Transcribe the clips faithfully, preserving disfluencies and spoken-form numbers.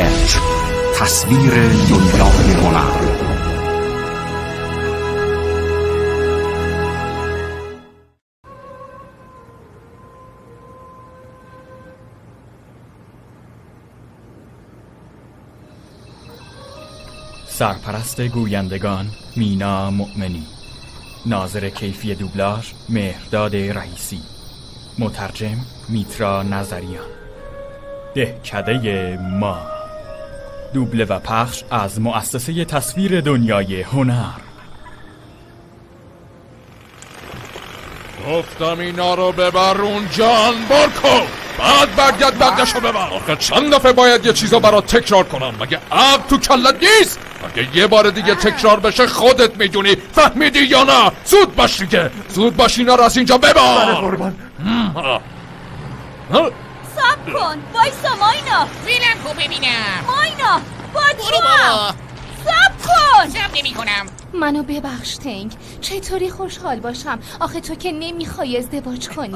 اسکچ، تصویر دنیای هنر. سرپرست گویندگان مینا مؤمنی، ناظر کیفی دوبلاژ مهرداد رئیسی، مترجم میترا نظریان. دهکده ما، دوبله و پخش از مؤسسه تصویر دنیای هنر. گفتم اینا رو ببر اونجا انبار کن، بعد برگرد بقیه‌شو ببر. آخه چند دفعه باید یه چیزا برات تکرار کنم؟ مگه عقل تو کلت نیست؟ مگه یه بار دیگه تکرار بشه خودت میدونی. فهمیدی یا نه؟ زود باش دیگه، زود باش اینا رو از اینجا ببر. بله قربان. صبر کن، وایسا ماینا. فیلم کو ببینم. ماینا با تو بابا صبر کن. صبر نمی کنم. منو ببخش تنگ، چطوری خوشحال باشم؟ آخه تو که نمیخوای ازدواج کنی.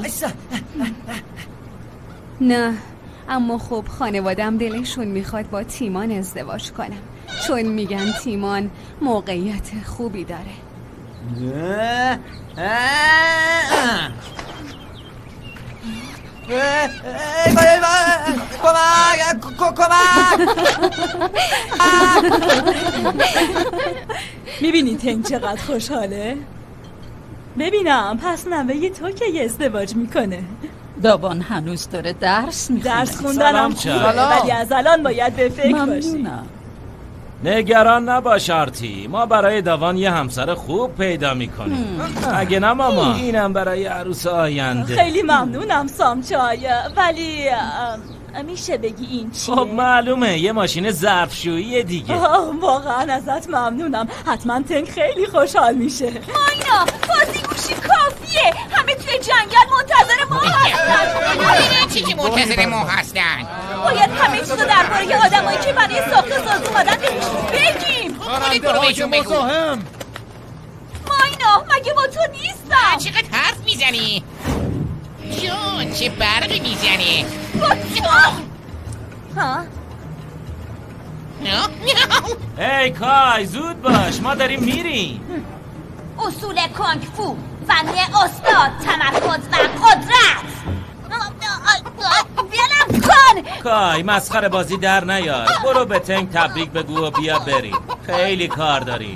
نه، اما خب خانوادم دلشون میخواد با تیمان ازدواج کنم، چون میگن تیمان موقعیت خوبی داره. میبینی تنگ چقدر خوشحاله؟ ببینم پس نوه تو که یه ازدواج میکنه. دابان هنوز داره درس میخونه. درس خوندنم خوبه، ولی از الان باید به فکر باشی. نگران نباش آرتی، ما برای داوان یه همسر خوب پیدا میکنیم. اگه نه ماما، اینم برای عروس آینده. خیلی ممنونم سامچای، ولی میشه بگی این چیه؟ خب معلومه، یه ماشین ظرفشویی دیگه. واقعا ازت ممنونم، حتما تنگ خیلی خوشحال میشه. ماینا بازی گوشی کافیه، همه توی جنگل منتظر ما هستن. چی که منتظر ما هستن؟ باید همه چیزو درباره آدمایی که برای ساخت ساز اومدن بهشون بگیم. خودت برو بهشون بگو. ماینا مگه با تو نیستم؟ چقدر حرف میزنی؟ جون چه برقی میزنی؟ با تو؟ ها؟ ای کای زود باش، ما داریم میریم. اصول کونگ فو، فن استاد، تمرکز و قدرت. بیانم کن. کای مسخره بازی در نیار، برو به تنگ تبریک بگو و بیا بریم، خیلی کار داریم.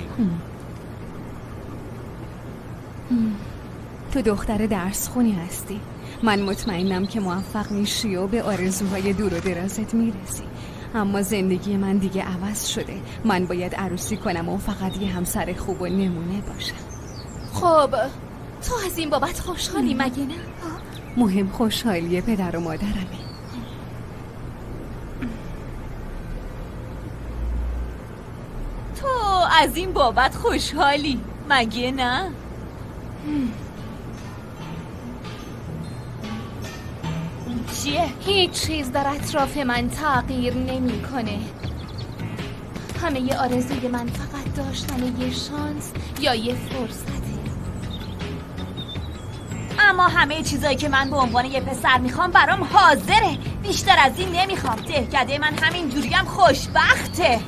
تو دختر درس خونی هستی، من مطمئنم که موفق میشی و به آرزوهای دور و درازت میرسی، اما زندگی من دیگه عوض شده. من باید عروسی کنم و فقط یه همسر خوب و نمونه باشم. خب تو از این بابت خوشحالی مگه نه؟ مهم خوشحالی پدر و مادرمه. تو از این بابت خوشحالی مگه نه؟ چیه؟ هیچ چیز در اطراف من تغییر نمی کنه. همه ی آرزوی من فقط داشتن یه شانس یا یه فرصته. اما همه چیزایی که من به عنوان یه پسر میخوام برام حاضره. بیشتر از این نمیخوام. دهکده من همین جوری هم خوشبخته.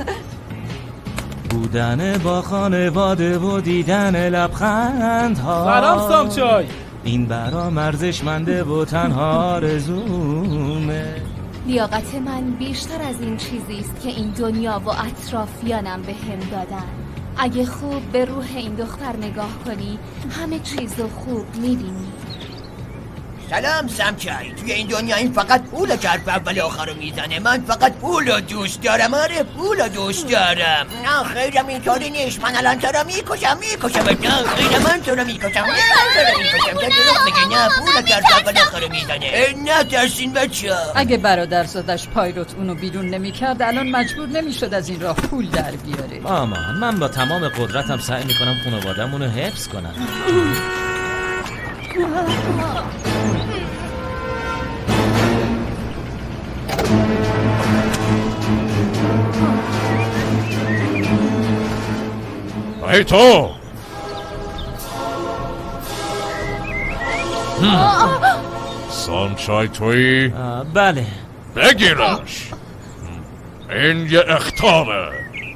بودن با خانواده و دیدن لبخندها. سلام سامچای. این برام ارزشمنده و تنها آرزومه. لیاقت من بیشتر از این چیزی است که این دنیا و اطرافیانم به هم دادن. اگه خوب به روح این دختر نگاه کنی همه چیزو خوب میبینی. سلام سامچای، توی این دنیا این فقط پول که حرف اول آخر رو میزنه. من فقط پول رو دوست دارم. آره پول رو دوست دارم. نه خیرم اینطوری نیست. من الان تو رو میکشم میکشم نه خیرم من تو رو میکشم نه من تو رو میکشم. تو دروغ میگی. نه پول که حرف اول آخر رو میزنه. نه ترسین بچه. اگه برادرزادش پایروت اونو بیرون نمیکرد الان مجبور نمیشد از این راه پول در بیاره. مامان من با تمام قدرتم سعی میکنم خانواده‌مون رو حفظ کنم. ای تو سامچای تویی؟ بله بگیرش. این یه اخطاره.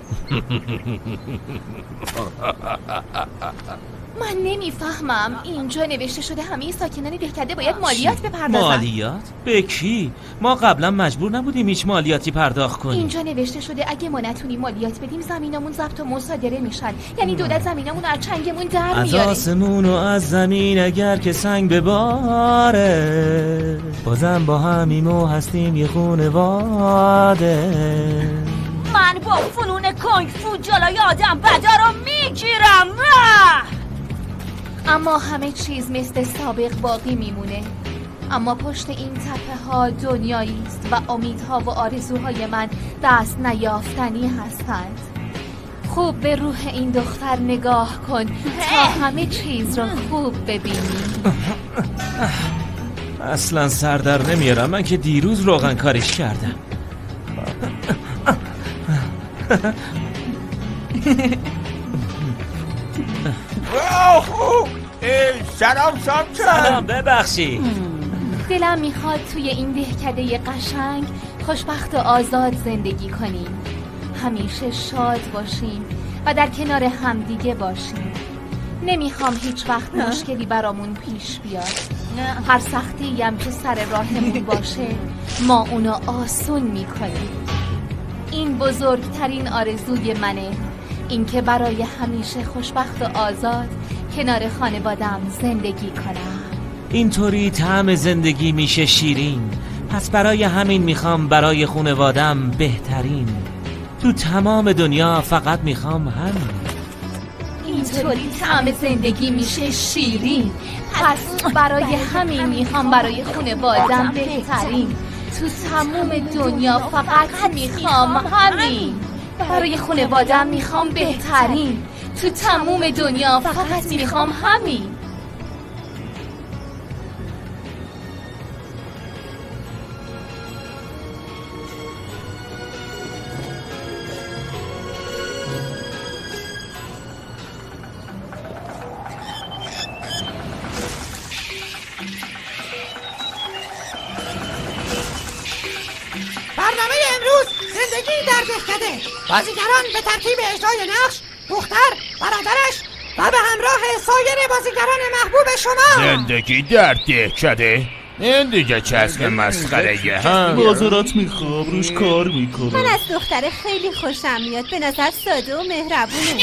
من نمیفهمم. اینجا نوشته شده همه ساکنان دهکده باید مالیات بپردازن. مالیات؟ به کی؟ ما قبلا مجبور نبودیم هیچ مالیاتی پرداخت کنیم. اینجا نوشته شده اگه ما نتونیم مالیات بدیم زمینمون ضبط و مصادره میشن. یعنی دولت زمینمون از چنگمون در میاره. از آسمون و از زمین اگر که سنگ بباره، بازم با همیم و هستیم یه خونواده. من با فنون کنگ فو جلوی آدم بدا رو میگیرم. اما همه چیز مثل سابق باقی میمونه. اما پشت این تپه ها دنیایی است و امیدها و آرزوهای من دست نیافتنی هستند. خوب به روح این دختر نگاه کن تا همه چیز را خوب ببینی. اصلا سر در نمیارم. من که دیروز روغن کاریش کردم. سلام سلام سلام ببخشید. دلم میخواد توی این دهکده قشنگ خوشبخت و آزاد زندگی کنیم. همیشه شاد باشیم و در کنار همدیگه باشیم. نمیخوام هیچ وقت مشکلی برامون پیش بیاد. هر سختی هم که سر راهمون باشه ما اونو آسون میکنیم. این بزرگترین آرزوی منه، اینکه برای همیشه خوشبخت و آزاد کنار خانوادم زندگی کنم. اینطوری طعم زندگی میشه شیرین. پس برای همین میخوام برای خانوادم بهترین. تو تمام دنیا فقط میخوام همین. اینطوری طعم زندگی میشه شیرین. پس برای همین میخوام برای خانوادم بهترین. تو تمام دنیا فقط میخوام همین. برای خانوادم میخوام بهترین. تو تمام دنیا فقط میخوام همین. برنامه امروز زندگی در دهکده. بازیگران به ترتیب اجرای نقش دختر، برادرش و به همراه سایر بازیگران محبوب شما. زندگی در دهکده؟ این دیگه چسب مسخره‌ایه ها. معذرت میخوام روش کار میکنم. من از دختر خیلی خوشم میاد. به نظر ساده و مهربونه.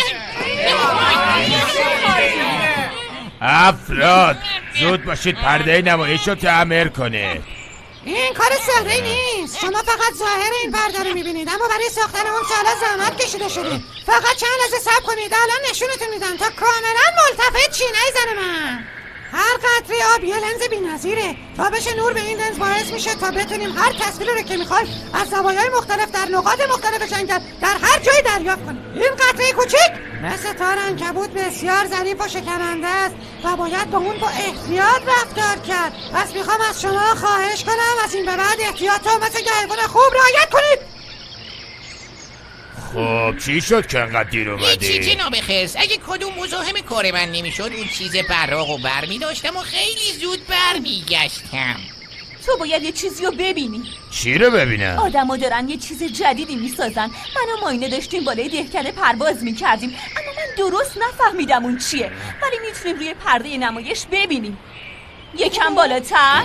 افراد زود باشید پرده نمایش رو تعمیر کنه. این کار سهله‌ای نیست. شما فقط ظاهر این پرده رو میبینید، اما برای ساختن اون سالا زحمت کشیده شده. فقط چند لحظه صبر کنید، الان نشونتون میدم تا کاملا ملتفت چی نمیزنه. من هر قطره آب یه لنز بی‌نظیره. تابش نور به این لنز باعث میشه تا بتونیم هر تصویری رو که میخوایم از زوایای مختلف در نقاط مختلف جنگل در هر جایی دریافت کنیم. این قطره کوچیک مثل تار عنکبوت بسیار ظریف و شکننده است و باید با اون با احتیاط رفتار کرد. پس میخوام از شما خواهش کنم از این به بعد احتیاط رو مثل حیوان خوب رعایت کنید. خب چی شد که انقدر دیر اومدی؟ هیچی جناب خرس. اگه کدوم مزاحم کار من نمیشد اون چیز براق و بر می داشتم و خیلی زود بر می گشتم. تو باید یه چیزی رو ببینی. چی رو ببینم؟ آدم ها دارن یه چیز جدیدی میسازن. من و ماینه داشتیم بالای دهکده پرواز میکردیم، اما من درست نفهمیدم اون چیه، ولی میتونیم روی پرده نمایش ببینیم. یکم بالاتر.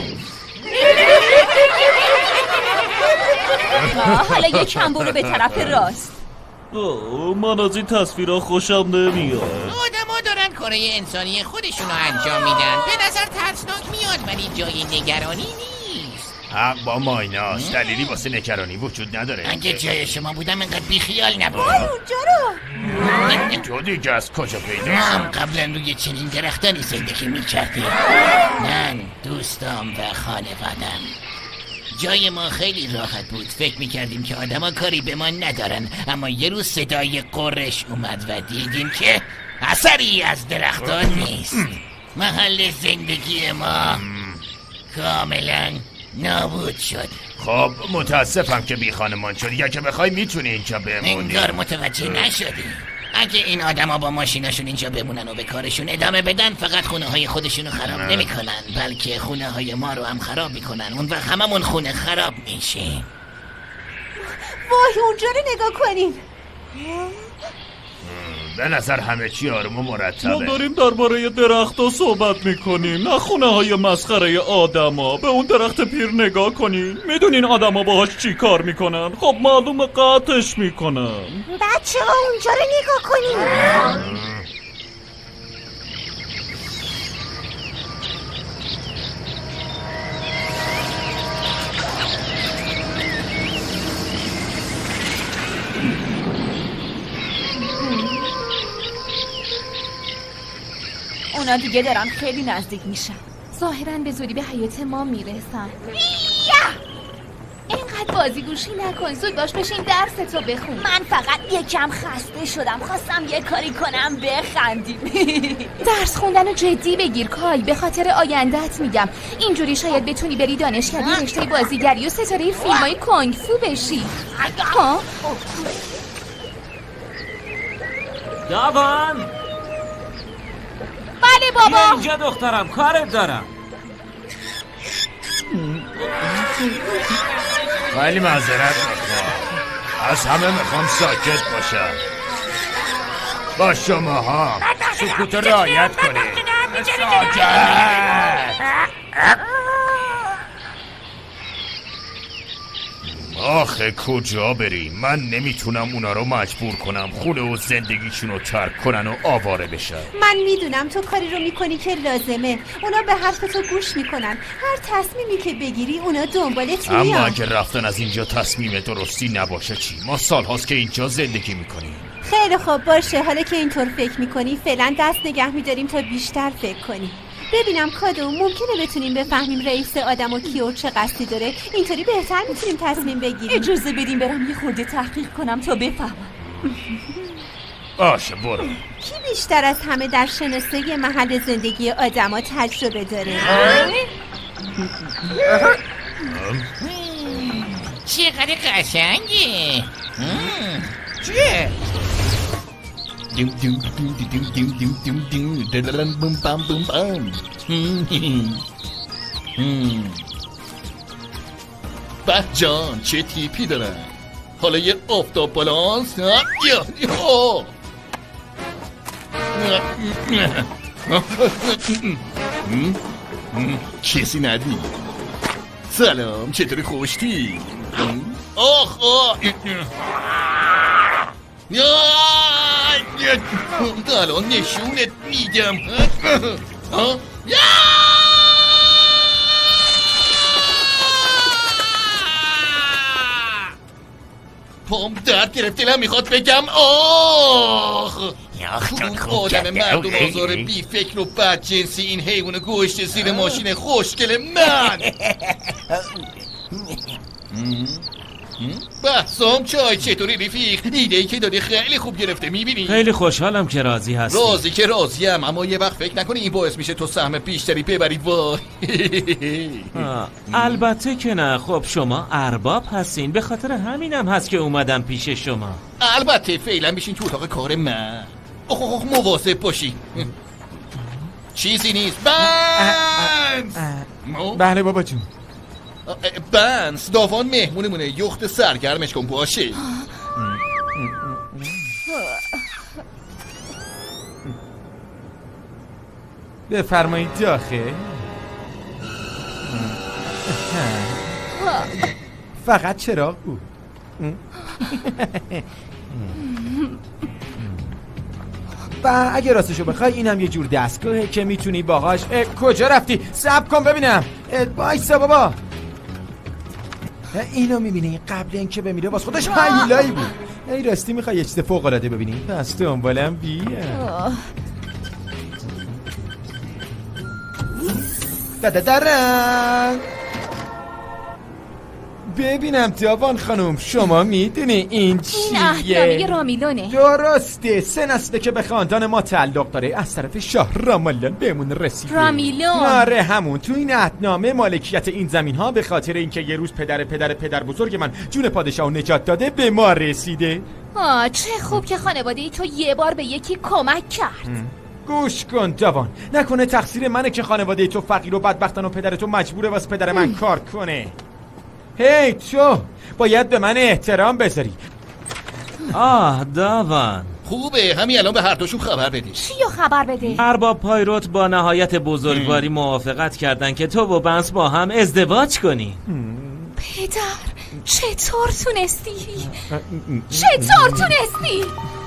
حالا یکم برو به طرف راست. من از این تصویرها خوشم نمیاد. آدم ها دارن کاره انسانی خودشونو انجام میدن. به نظر ترسناک میاد ولی جای نگرانی نیست. حق با مایناست. دلیلی واسه نگرانی وجود نداره. اگه جای شما بودم اینقدر بیخیال نبود. آی اونجا رو تو دیگه از کجا پیدا؟ هم قبلا روی چنین درختانی زندگی میکردیم. من دوستام و خانوادم. جای ما خیلی راحت بود. فکر میکردیم که آدما کاری به ما ندارن، اما یه روز صدای قرش اومد و دیدیم که اثری از درختان نیست. محل زندگی ما کاملا نابود شد. خب متاسفم که بی خانمان شد. یا که بخوای میتونی اینجا بمونی. انگار متوجه نشدی. اگه این آدما با ماشیناشون اینجا بمونن و به کارشون ادامه بدن، فقط خونه های خودشونو خراب نمی کنن، بلکه خونه های ما رو هم خراب میکنن. اون وقت هممون خونه خراب میشیم. وای اونجا رو نگاه کنین. به نظر همه چی آروم و مرتبه. ما داریم درباره درخت‌ها صحبت میکنیم، نه خونه های مسخره آدما. به اون درخت پیر نگاه کنین. میدونین آدما باهاش چی کار میکنن؟ خب معلومه قطعش میکنن. بچه ها اونجا رو نگاه کنین. اونا دیگه دارن خیلی نزدیک میشن. ظاهراً به زودی به حیات ما میرسن. اینقدر بازی گوشی نکن، زود باش بشین درستو بخون. من فقط یکم خسته شدم، خواستم یه کاری کنم بخندیم. درس خوندن رو جدی بگیر کای، به خاطر آیندت میگم. اینجوری شاید بتونی بری دانشکده رشته بازیگری و ستاره فیلمای کونگ فو بشی. ها؟ داوان؟ بله بابا. بیا اینجا دخترم، کارت دارم. خیلی معذرت میخوام، از همه میخوام ساکت باشم. با شما ها سکوت رعایت کنید. ساکت. آخه کجا بریم؟ من نمیتونم اونا رو مجبور کنم خونه و زندگیشون رو ترک کنن و آواره بشن. من میدونم تو کاری رو میکنی که لازمه. اونا به حرف تو گوش میکنن. هر تصمیمی که بگیری اونا دنبالت میان. اما اگه رفتن از اینجا تصمیم درستی نباشه چی؟ ما سالهاست که اینجا زندگی میکنیم. خیلی خوب باشه، حالا که اینطور فکر میکنی فعلا دست نگه میداریم تا بیشتر فکر کنی. ببینم کادو، ممکنه بتونیم بفهمیم رئیس آدم و کیو چه قصدی داره؟ اینطوری بهتر میتونیم تصمیم بگیریم. اجازه بدیم برم یه خورده تحقیق کنم تا بفهمم. باشه برو. کی بیشتر از همه در شناسایی محل زندگی آدما تجربه داره؟ چقدر قشنگه. چیه؟ دم دم دم دم دم دم دم دم دلالم بم بام بم بام. به جان چه تیپی دارن. حالا یه آفتاب بالانس. یا کسی ندی. سلام، چطوری خوشتی؟ آخ آخ الان نشونت میدم. پام درد گرفت، دلم میخواد بگم آخ. آدم مردم آزار بی فکر و بد جنسی این حیوان گوشت زیر ماشین خوشگل من. بحثام چای چطوری رفیق؟ ایده‌ای که دادی خیلی خوب گرفته، میبینی؟ خیلی خوشحالم که راضی هستی. راضی که راضیم، اما یه وقت فکر نکنی این باعث میشه تو سهم بیشتری ببری. وای البته که نه. خب شما ارباب هستین، به خاطر همینم هست که اومدم پیش شما. البته فعلا بشین تو اتاق کار من. اوه اوه مواظب باشی. چیزی نیست. بنز. بله بابا جون. بنز داوان مهمونمونه، یخت سرگرمش کن باشه. بفرمایید داخل. فقط چراغ بود. و اگه راستشو بخوای اینم یه جور دستگاهه که میتونی باهاش. کجا رفتی؟ صبر کن ببینم. وایسا بابا. اینو میبینی قبل اینکه بمیره باز خودش هیولایی بود. ای راستی میخوای یه چیز فوق العاده ببینی؟ پس دنبالم بیا. دادادارم ببینم داوان خانم، شما میدونی این چیه؟ این اهنامه رامیلونه. درسته، سه نسله که به خاندان ما تعلق داره، از طرف شاه رامالان بهمون رسیده. رامیلون. آره همون. تو این اهنامه مالکیت این زمین ها به خاطر اینکه یه روز پدر پدر پدر بزرگ من جون پادشاه نجات داده به ما رسیده. آه چه خوب که خانواده ای تو یه بار به یکی کمک کرد. ام. گوش کن داوان، نکنه تقصیر منه که خانواده تو فقیر و بدبختن و پدر تو مجبوره واسه پدر من کار کنه. هی تو باید به من احترام بذاری. آه داوان خوبه، همین الان به هر دوشون خبر بدی. چیو خبر بده؟ ارباب پایروت با نهایت بزرگواری موافقت کردن که تو و بنس با هم ازدواج کنی. پدر چطور تونستی؟ چطور تونستی؟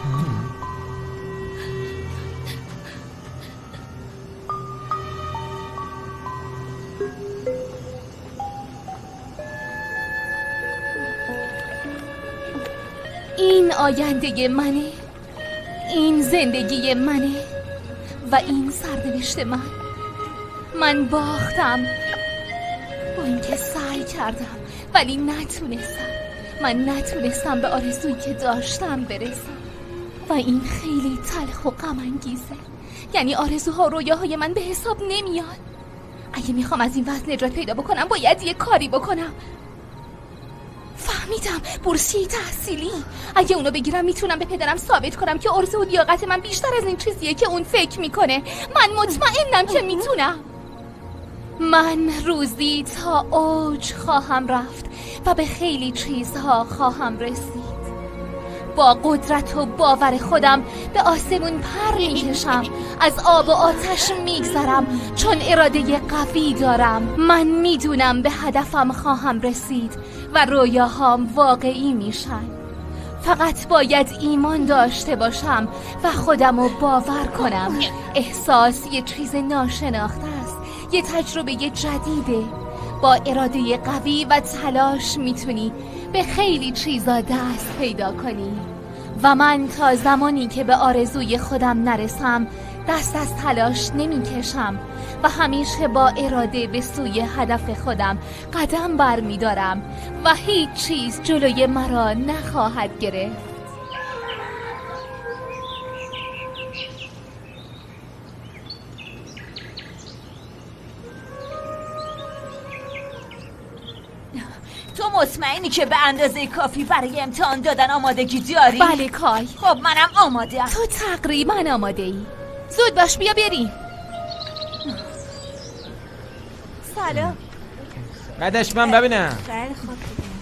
این آینده منه، این زندگی منه و این سرنوشت من. من باختم با اینکه سعی کردم ولی نتونستم. من نتونستم به آرزویی که داشتم برسم و این خیلی تلخ و غم انگیزه. یعنی آرزوها و رویاهای من به حساب نمیاد. اگه میخوام از این وضع نجات پیدا بکنم باید یه کاری بکنم. فهمیدم، بورسیه تحصیلی. اگه اونو بگیرم میتونم به پدرم ثابت کنم که عرضه و لیاقت من بیشتر از این چیزیه که اون فکر میکنه. من مطمئنم که میتونم. من روزی تا اوج خواهم رفت و به خیلی چیزها خواهم رسید. با قدرت و باور خودم به آسمون پر میکشم، از آب و آتش میگذرم چون اراده قوی دارم. من میدونم به هدفم خواهم رسید و رویاهام واقعی میشن. فقط باید ایمان داشته باشم و خودمو باور کنم. احساس یه چیز ناشناخته است، یه تجربه جدیده. با اراده قوی و تلاش میتونی به خیلی چیزا دست پیدا کنی و من تا زمانی که به آرزوی خودم نرسم دست از تلاش نمیکشم و همیشه با اراده به سوی هدف خودم قدم بر میدارم و هیچ چیز جلوی مرا نخواهد گرفت. تو مطمئنی که به اندازه کافی برای امتحان دادن آمادگی داری؟ بله کای. خب منم آماده‌ام. تو تقریبا آماده ای. زود باش بیا بریم. سلام. بعدش من ببینم. خیلی خوب.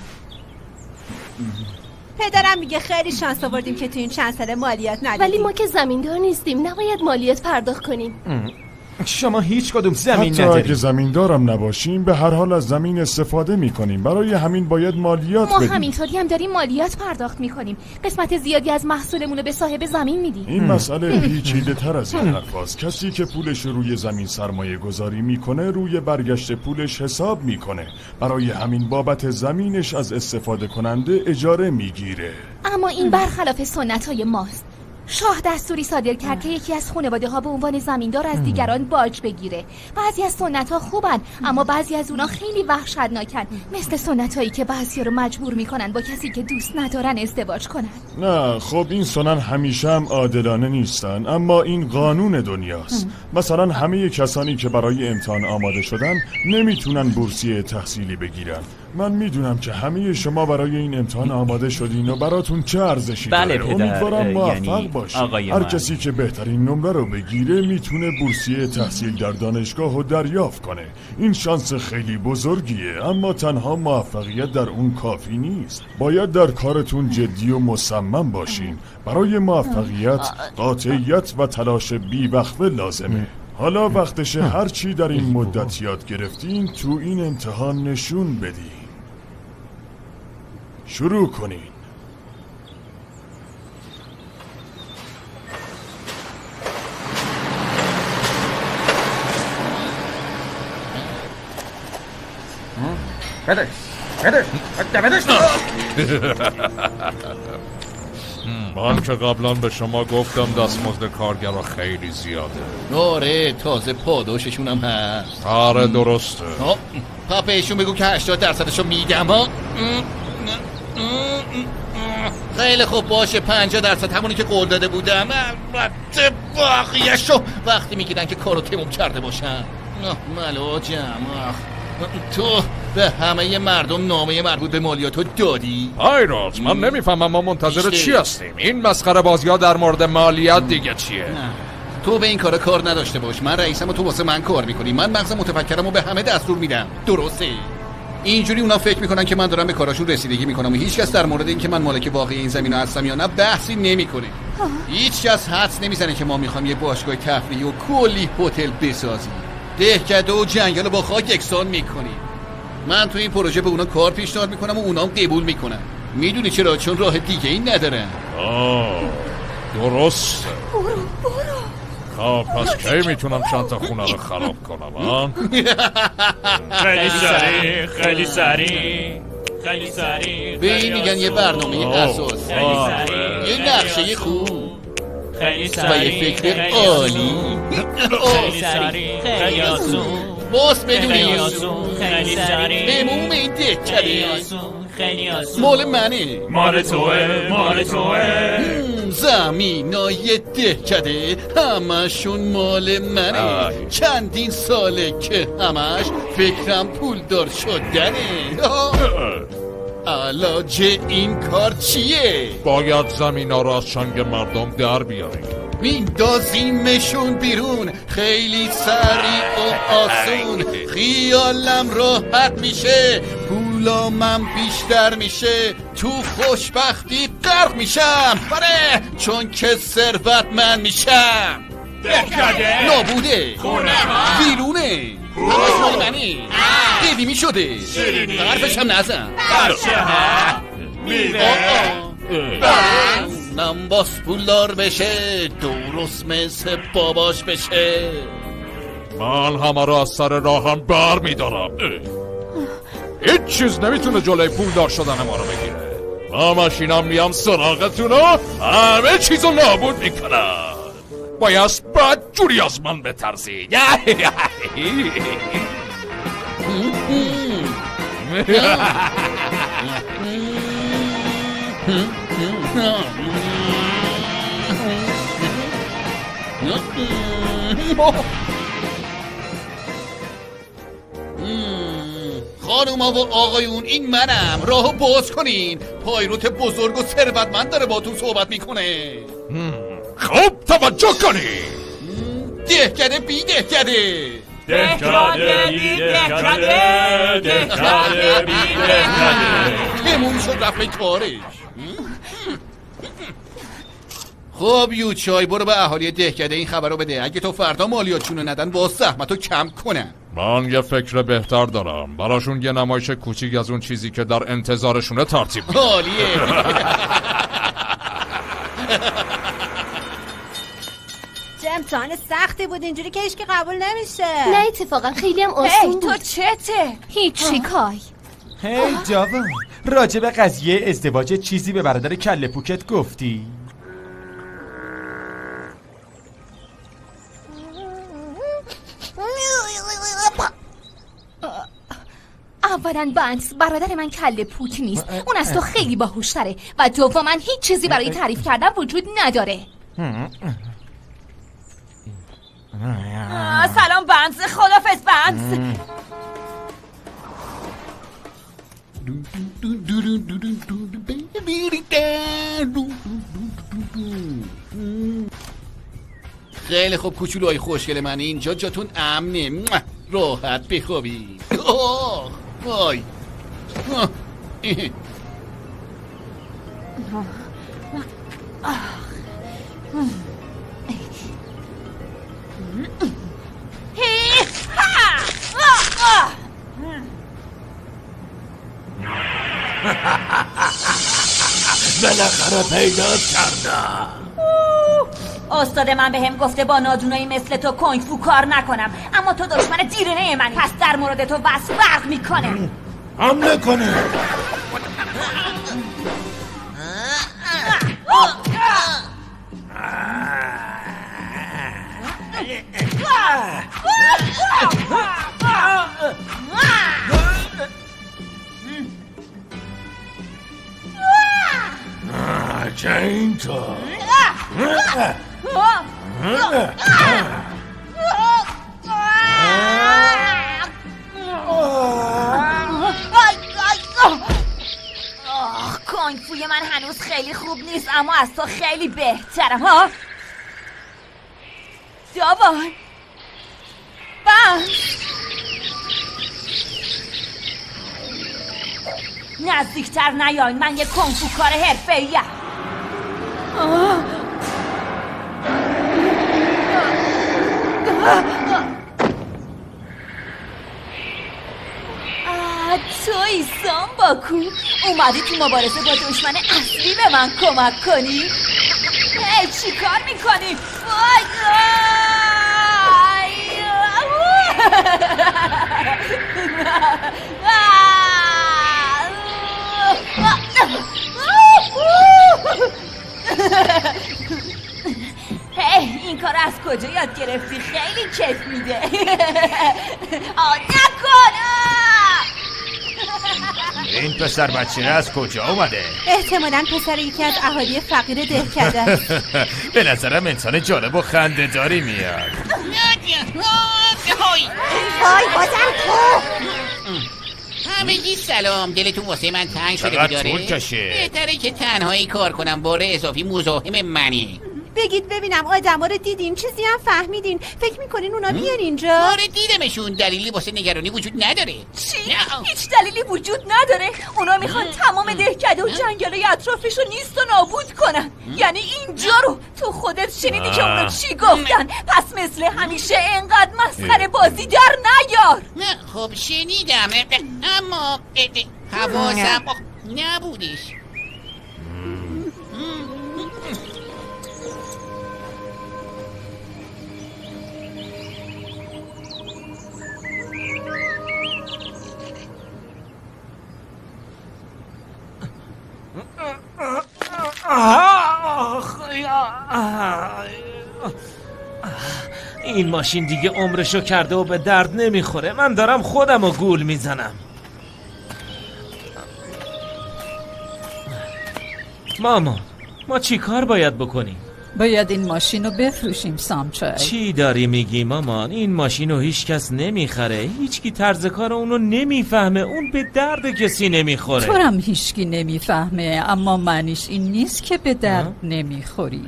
پدرم میگه خیلی شانس آوردیم که تو این چند ساله مالیات ندادیم. ولی ما که زمیندار نیستیم، نباید مالیات پرداخت کنیم. شما هیچ کدوم زمین حتی ندارید. اگه زمیندارم نباشیم به هر حال از زمین استفاده میکنیم. برای همین باید مالیات ما بدیم. همینطوری هم داریم مالیات پرداخت میکنیم. قسمت زیادی از محصولمون رو به صاحب زمین میدیم. این مسئله پیچیده تر از این حرفاست. کسی که پولش روی زمین سرمایه گذاری میکنه روی برگشت پولش حساب میکنه. برای همین بابت زمینش از استفاده کننده اجاره میگیره. اما این برخلاف سنت های ماست. شاه دستوری صادر کرد که یکی از خانواده ها به عنوان زمیندار از دیگران باج بگیره. بعضی از سنت ها خوبن اما بعضی از اونا خیلی وحشتناکن، مثل سنت هایی که بعضی رو مجبور میکنن با کسی که دوست ندارن ازدواج کنن. نه خب این سنن همیشه هم عادلانه نیستن، اما این قانون دنیاست. مثلا همه کسانی که برای امتحان آماده شدن نمیتونن بورسیه تحصیلی بگیرن. من میدونم که همه شما برای این امتحان آماده شدین و براتون چه ارزشی بله داره. پدر، امیدوارم موفق یعنی باشین. آقای هر من. کسی که بهترین نمره رو بگیره میتونه بورسیه تحصیل در دانشگاه رو دریافت کنه. این شانس خیلی بزرگیه، اما تنها موفقیت در اون کافی نیست. باید در کارتون جدی و مصمم باشین. برای موفقیت قاطعیت و تلاش بی‌وقفه لازمه. حالا وقتشه هر چی در این مدت یاد گرفتین تو این امتحان نشون بدین. شروع کنین. بدش بدش بدش من که قبلا به شما گفتم دستمزد کارگرها خیلی زیاده. آره تازه پاداششون هم هست. آره درسته. پا بهشون بگو که هشتاد درصدشو میدم ها. خیلی خوب باشه، پنجاه درصد همونی که قول داده بودم. البته باقیشو وقتی میگیدن که کارو تموم کرده باشن. ملاجم تو به همه مردم نامه مربوط به مالیاتو دادی؟ پایروت من نمیفهمم ما منتظر چی هستیم؟ این مسخره بازی ها در مورد مالیات دیگه چیه؟ نه. تو به این کار کار نداشته باش. من رئیسم و تو واسه من کار میکنی. من مغز متفکرم و به همه دستور میدم. درسته؟ اینجوری اونا فکر میکنن که من دارم به کاراشون رسیدگی میکنم و هیچکس در مورد اینکه من مالک واقعی این زمین هستم یا نه بحثی نمیکنه. هیچکس حدس نمیزنه که ما میخوام یه باشگاه تفریحی و کلی هتل بسازیم. دهکده و جنگل با خاک یکسان میکنیم. من تو این پروژه به اونا کار پیشنهاد میکنم و اونا هم قبول میکنن. میدونی چرا؟ چون راه دیگه این ندارن. آه درست. برو برو. خب پس کی میتونم چند تا خونه رو خراب کنم؟ خیلی سریع خیلی سریع خیلی سریع. به این میگن یه برنامه اساس، یه نقشه خوب خیلی سریع و یه فکر عالی. خیلی سریع خیلی آسون. باز بدونی خیلی آسون خیلی سریع. بموم این دهکده خیلی آسون. مال منه. مال توه مال توه. زمینای دهکده همشون مال منه. چندین ساله که همش فکرم پولدار شدنه. علاج این کار چیه؟ باید زمینا رو از چنگ مردم در بیاریم. میندازیمشون بیرون خیلی سریع و آسون. خیالم راحت میشه، پولامم بیشتر میشه، تو خوشبختی غرق میشم. بره چون که ثروتمند میشم. دهکده نابوده خونه بیرونه همش مال منه. قدیمی شده حرفشم نزن. بچه ها میوه نم باز پولدار بشه درست مثل باباش بشه. من همه رو از سر راهم بر میدارم. هیچ چیز نمیتونه جلوی پولدار شدن ما رو بگیره. ما ماشینم میام سراغتون و همه چیزو نابود میکنم. باید بد جوری از من بترسی. خانوما و آقایون این منم. راهو باز کنین. پایروت بزرگ و ثروتمند داره باتون صحبت میکنه. خوب توجه کنین. دهکده بی دهکده دهکده بی دهکده دهکده بی دهکده. تموم شد رفت به کارش. خب یوچای برو به اهالی دهکده این خبر رو بده. اگه تو فردا مالیاتشونو ندن باز زحمتو کم کنن. من یه فکر بهتر دارم. براشون یه نمایش کوچیک از اون چیزی که در انتظارشونه ترتیب میدم. عالیه. چه امتحان سختی بود، اینجوری که هیچکی قبول نمیشه. نه اتفاقا خیلی هم آسون بود. تو چته؟ هیچی کای. هی جوان، راجع به قضیه ازدواج چیزی به برادر کله پوکت گفتی؟ اولا بنس برادر من کله پوک نیست، اون از تو خیلی باهوشتره و دوما هیچ چیزی برای تعریف کردن وجود نداره. سلام بنس. خدافظ بنس. خیلی خوب کوچولوهای خوشگل من، اینجا جاتون امنه. راحت بخوابی. آه وای. بالاخره پیدا کردم. استاد من به هم گفته با نادونایی مثل تو کنگ فو کار نکنم، اما تو دشمن دیرینه منی، پس در مورد تو بس فرق میکنه. حمله کنه. چه اینطور؟ کنگ فوی من هنوز خیلی خوب نیست، اما از تو خیلی بهترم. ها جوان بس نزدیکتر نیاین، من یه کنفو کار حرفه‌ایم. توی سامباکو اومدی تو مبارزه با دشمن اصلی به من کمک کنی؟ ای چی کار میکنی؟ وای هی این کار از کجا یاد گرفتی؟ خیلی کیف میده. آه نکن. این پسر بچه از کجا اومده؟ احتمالاً پسر یکی از اهالی فقیر دهکده است. به نظرم انسان جالب و خنده داری میاد. وای بازم تو. همگی سلام. دلتون واسه من تنگ شده چقدر بیداره؟ طول کشه. بهتره که تنهایی کار کنم. باره اضافی مزاحم منی. بگید ببینم آدما رو دیدین؟ چیزی هم فهمیدین؟ فکر میکنین اونا بیان اینجا؟ آره دیدمشون. دلیلی واسه نگرانی وجود نداره. چی؟ هیچ دلیلی وجود نداره. اونا میخوان تمام دهکده و جنگلای اطرافش رو نیست و نابود کنن. یعنی اینجا رو تو خودت شنیدی که اونا چی گفتن؟ پس مثل همیشه انقدر مسخره بازی در نیار. نه خب شنیدم اما حواسم نبودش. این ماشین دیگه عمرشو کرده و به درد نمیخوره. من دارم خودم رو گول میزنم. مامان ما چی کار باید بکنیم؟ باید این ماشین رو بفروشیم سامچای. چی داری میگی مامان؟ این ماشین رو هیچ کس نمیخره. هیچکی طرز کار اونو نمیفهمه. اون به درد کسی نمیخوره. تو هم هیچکی نمیفهمه، اما معنیش این نیست که به درد نمیخوری.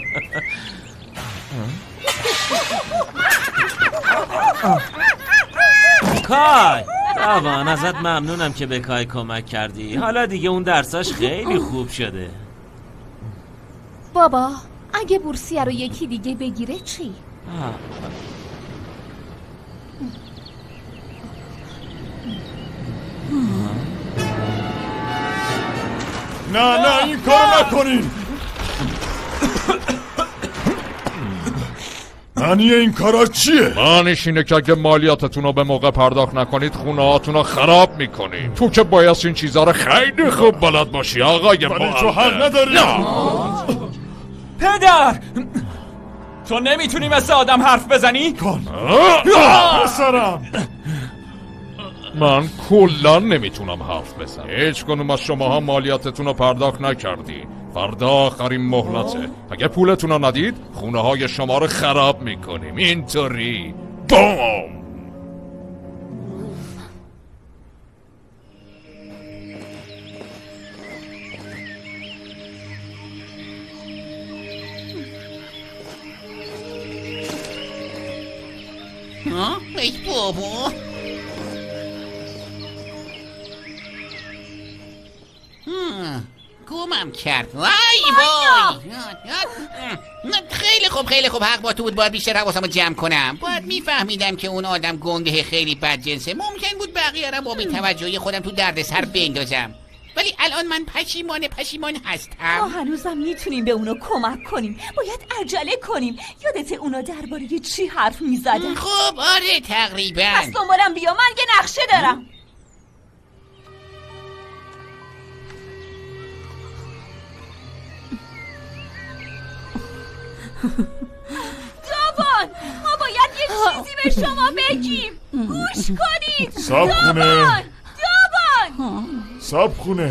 کای دوان ازت ممنونم که به کای کمک کردی. حالا دیگه اون درساش خیلی خوب شده. بابا اگه بورسیه رو یکی دیگه بگیره چی؟ نه نه این کارو نکنین. معنی این کارا چیه؟ معنیش اینه که اگه مالیاتتون رو به موقع پرداخت نکنید خونه هاتون رو خراب میکنید. تو که باید این چیزا رو خیلی خوب بلد باشی آقای معلم. ولی تو حق نداری. پدر تو نمیتونی مثل آدم حرف بزنی؟ کن پسرم. من کلا نمیتونم حرف بزنم. هیچ کنوم از شماها مالیاتتون رو پرداخت نکردی. فردا آخرین مهلته. اگه پولتون رو ندید خونه های شما رو خراب میکنیم. اینطوری بوم. ها؟ ای بابا گمم کرد. وای وای خیلی خوب خیلی خوب حق با تو بود. باید بیشتر حواسمو جمع کنم. باید میفهمیدم که اون آدم گنده خیلی بدجنسه. ممکن بود بقیه را با بی‌توجهی خودم تو دردسر بندازم، ولی الان من پشیمان پشیمان هستم. ما هنوزم میتونیم به اونو کمک کنیم. باید عجله کنیم. یادت اونا درباره چی حرف میزدن؟ خب آره تقریبا. پس دنبالم بیا، من یه نقشه دارم. داوان ما باید یه چیزی به شما بگیم. گوش کنید. ساب خونه. داوان داوان صابخونه.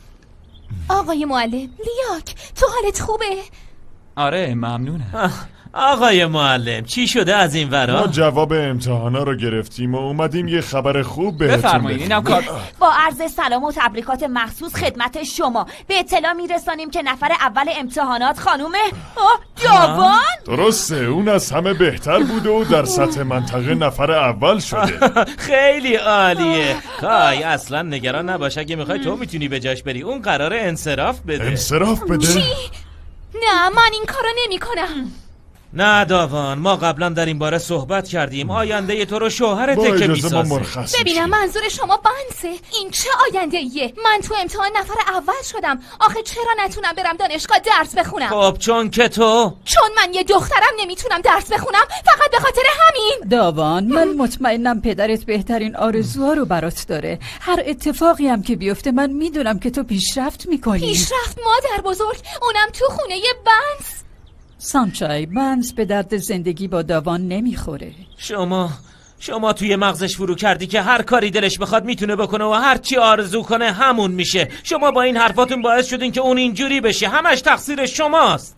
آقای معلم، لیاک تو حالت خوبه؟ آره ممنونم. آقای معلم چی شده از این ورا؟ ما جواب امتحانا رو گرفتیم و اومدیم یه خبر خوب بهتون بفرمایید. اینم کار با عرض سلام و تبریکات مخصوص خدمت شما به اطلاع میرسانیم که نفر اول امتحانات خانم جوان. درسته، اون از همه بهتر بوده و در سطح منطقه نفر اول شده. خیلی عالیه. کای اصلا نگران نباش، اگه میخوای تو میتونی به جاش بری. اون قراره انصراف بده. انصراف بده؟ چی؟ نه من این کارو نمی کنم. نه داوان، ما قبلا در این باره صحبت کردیم. آینده تو رو شوهر تکه میسازه. ببینم منظور شما بنسه. این چه آینده ایه؟ من تو امتحان نفر اول شدم. آخه چرا نتونم برم دانشگاه درس بخونم؟ خب چون که تو چون من یه دخترم نمیتونم درس بخونم، فقط به خاطر همین. داوان، من مطمئنم پدرت بهترین آرزوها رو برات داره. هر اتفاقی هم که بیفته من میدونم که تو پیشرفت میکنی. پیشرفت مادر بزرگ؟ اونم تو خونه یه بنس؟ سامچای، بنز به درد زندگی با داوان نمیخوره. شما شما توی مغزش فرو کردی که هر کاری دلش بخواد میتونه بکنه و هر چی آرزو کنه همون میشه. شما با این حرفاتون باعث شدین که اون اینجوری بشه. همش تقصیر شماست.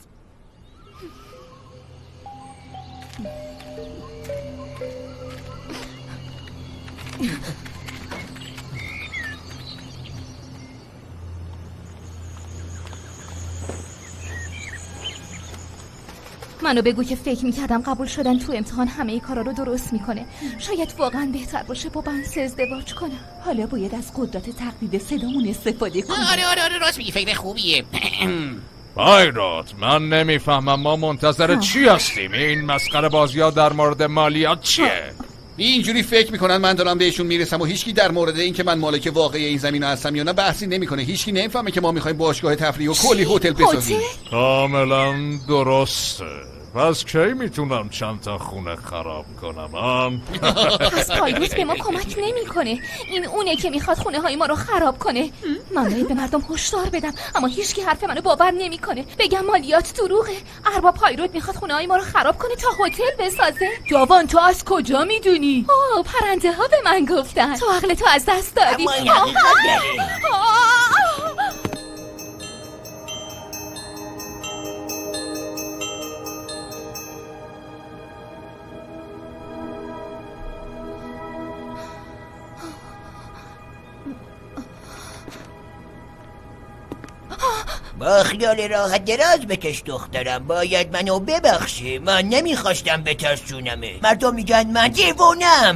منو بگو که فکر میکردم قبول شدن تو امتحان همه ای کارا رو درست میکنه. شاید واقعا بهتر باشه با بنس ازدواج کنم. حالا باید از قدرت تقلید صدامون استفاده کنیم. آره آره آره راست میگی، فکر خوبیه. پایروت، من نمیفهمم ما منتظر چی هستیم؟ این مسخره بازی ها در مورد مالیات چیه؟ اینجوری فکر میکنن من دارم بهشون میرسم و هیچکی در مورد این که من مالک واقعی این زمین هستم یا نه بحثی نمیکنه. هیچکی نمیفهمه که ما میخوایم باشگاه تفریح و کلی هتل بسازیم. کاملا درسته. پس کی میتونم چند تا خونه خراب کنم؟ آم پس پایروت به ما کمک نمیکنه. این اونه که میخواد خونه های ما رو خراب کنه. من باید به مردم هشدار بدم، اما هیچکی حرف منو باور نمیکنه. بگم مالیات دروغه. ارباب پایروت میخواد خونه های ما رو خراب کنه تا هتل بسازه. جوان، تو از کجا میدونی؟ اوه، پرنده ها به من گفتن. تو عقل تو از دست دادی. اما این حقیقت داره. با خیال راحت دراز بکش دخترم. باید منو ببخشی، من نمیخواستم بترسونمه. مردم میگن من دیوونم.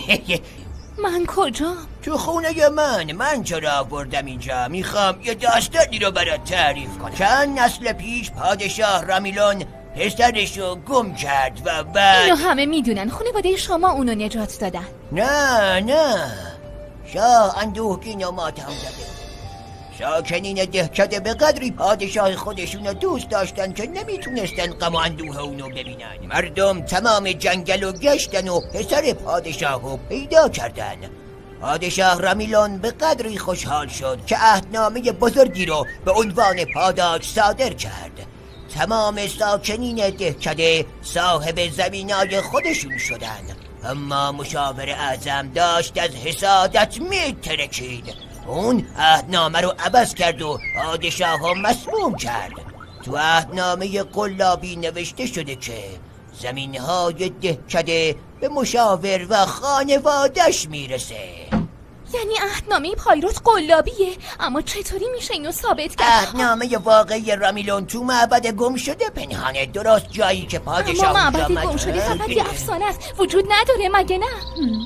من کجا؟ تو خونه من. من چرا آوردم اینجا؟ میخوام یه داستانی رو برات تعریف کنم. چند نسل پیش پادشاه رامیلون پسرشو گم کرد و بعد اینو همه میدونن. خانواده شما اونو نجات دادن. نه نه، شاه اندوهگین و ماتم زده. ساکنین دهکده به قدری پادشاه خودشونو دوست داشتن که نمیتونستن غم و اندوه اونو ببینن. مردم تمام جنگل و گشتن و پسر پادشاهو پیدا کردن. پادشاه رامیلون به قدری خوشحال شد که عهدنامه بزرگی رو به عنوان پاداش صادر کرد. تمام ساکنین دهکده صاحب زمینای خودشون شدن. اما مشاور اعظم داشت از حسادت میترکید. اون عهدنامه رو عوض کرد و پادشاه ها مسموم کرد. تو عهدنامه قلابی نوشته شده که زمینهای دهکده به مشاور و خانوادش میرسه. یعنی عهدنامه پایروت قلابیه؟ اما چطوری میشه اینو ثابت کرد؟ عهدنامه واقعی رامیلون تو معبد گم شده پنهانه، درست جایی که پادشاه اما معبد گم شده فقط یه افسانه است، وجود نداره مگه نه؟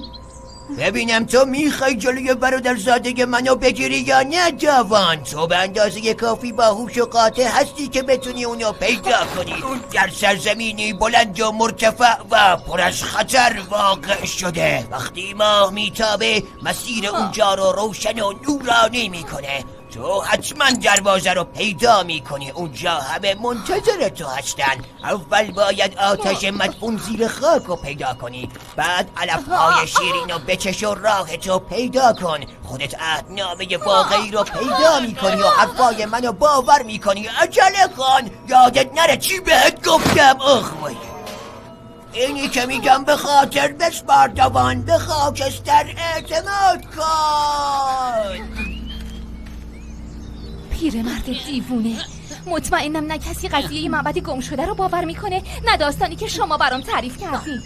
ببینم تو میخوای جلوی برادرزاده منو بگیری یا نه جوان؟ تو به اندازه کافی باهوش و قاطع هستی که بتونی اونو پیدا کنی. اون در سرزمینی بلند و مرتفع و پر از خطر واقع شده. وقتی ماه میتابه مسیر اونجا رو روشن و نورانی میکنه. تو حتما دروازه رو پیدا میکنی. اونجا همه منتظر تو هستن. اول باید آتش مدفون زیر خاک رو پیدا کنی، بعد علفهای شیرین رو بچش و راه تو پیدا کن. خودت عهدنامه واقعی رو پیدا میکنی و حرفای منو باور میکنی. عجله کن، یادت نره چی بهت گفتم. اخ وای، اینی که میگم به خاطر بسپار دوان، به خاکستر اعتماد کن. پیرمرد دیوونه، مطمئنم نه کسی قضیه معبد گم شده رو باور میکنه، نه داستانی که شما برام تعریف کردین.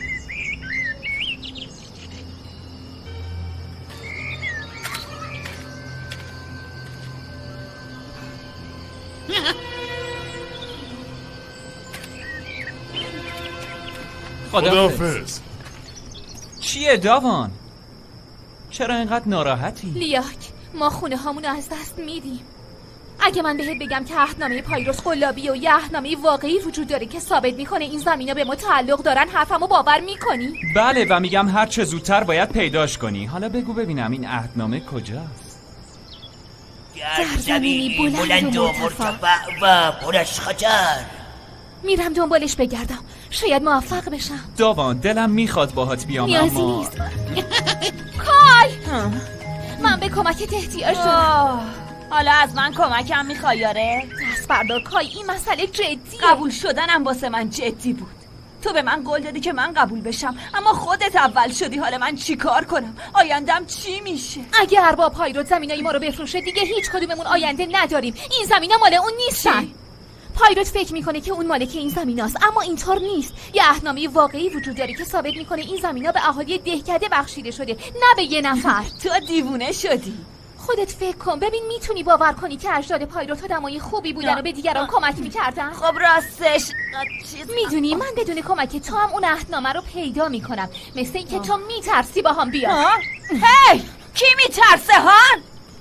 خداحافظ. چیه داوان؟ چرا اینقدر ناراحتی؟ لیاک، ما خونه هامونو از دست میدیم. اگه من بهت بگم که عهدنامه پایروس قلابی و یه عهدنامه واقعی وجود داره که ثابت میکنه این زمینا به ما تعلق دارن، حرفمو باور میکنی؟ بله، و میگم هر چه زودتر باید پیداش کنی. حالا بگو ببینم این عهدنامه کجاست؟ در زمینی بلند و مرتفع و پرش خطر. میرم دنبالش بگردم، شاید موفق بشم. داوان، دلم میخواد باهات بیام نیازی اما نیست. کای من به کمکت احتیاج دارم. حالا از من کمکم میخوای یاره؟ دست بردار کای، این مسئله جدیه. قبول شدنم واسه من جدی بود. تو به من قول دادی که من قبول بشم، اما خودت اول شدی. حالا من چی کار کنم؟ آیندم چی میشه؟ اگه ارباب پایروت زمینای ما رو بفروشه دیگه هیچ کدوممون آینده نداریم. این زمینا مال اون نیستن. پایروت فکر میکنه که اون مالک این زمیناست، اما اینطور نیست. یه عهدنامه واقعی وجود داره که ثابت میکنه این زمینا به اهالی دهکده بخشیده شده، نه به یه نفر. تو دیوونه شدی. خودت فکر کن ببین، میتونی باور کنی که اجداد پایروت آدمای خوبی بودن و به دیگران کمک میکردن؟ خب راستش میدونی من بدون کمک تو هم اون عهدنامه رو پیدا میکنم، مثل این که تو میترسی با هم بیا. هی کی میترسه ها؟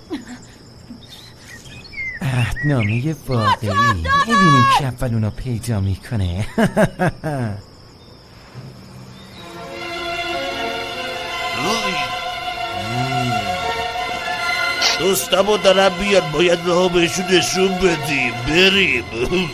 عهدنامه واقعی. ببینیم که اول اونو پیدا میکنه. دوستمو دارم بیاد، باید راه بهشون نشون بدیم. بریم.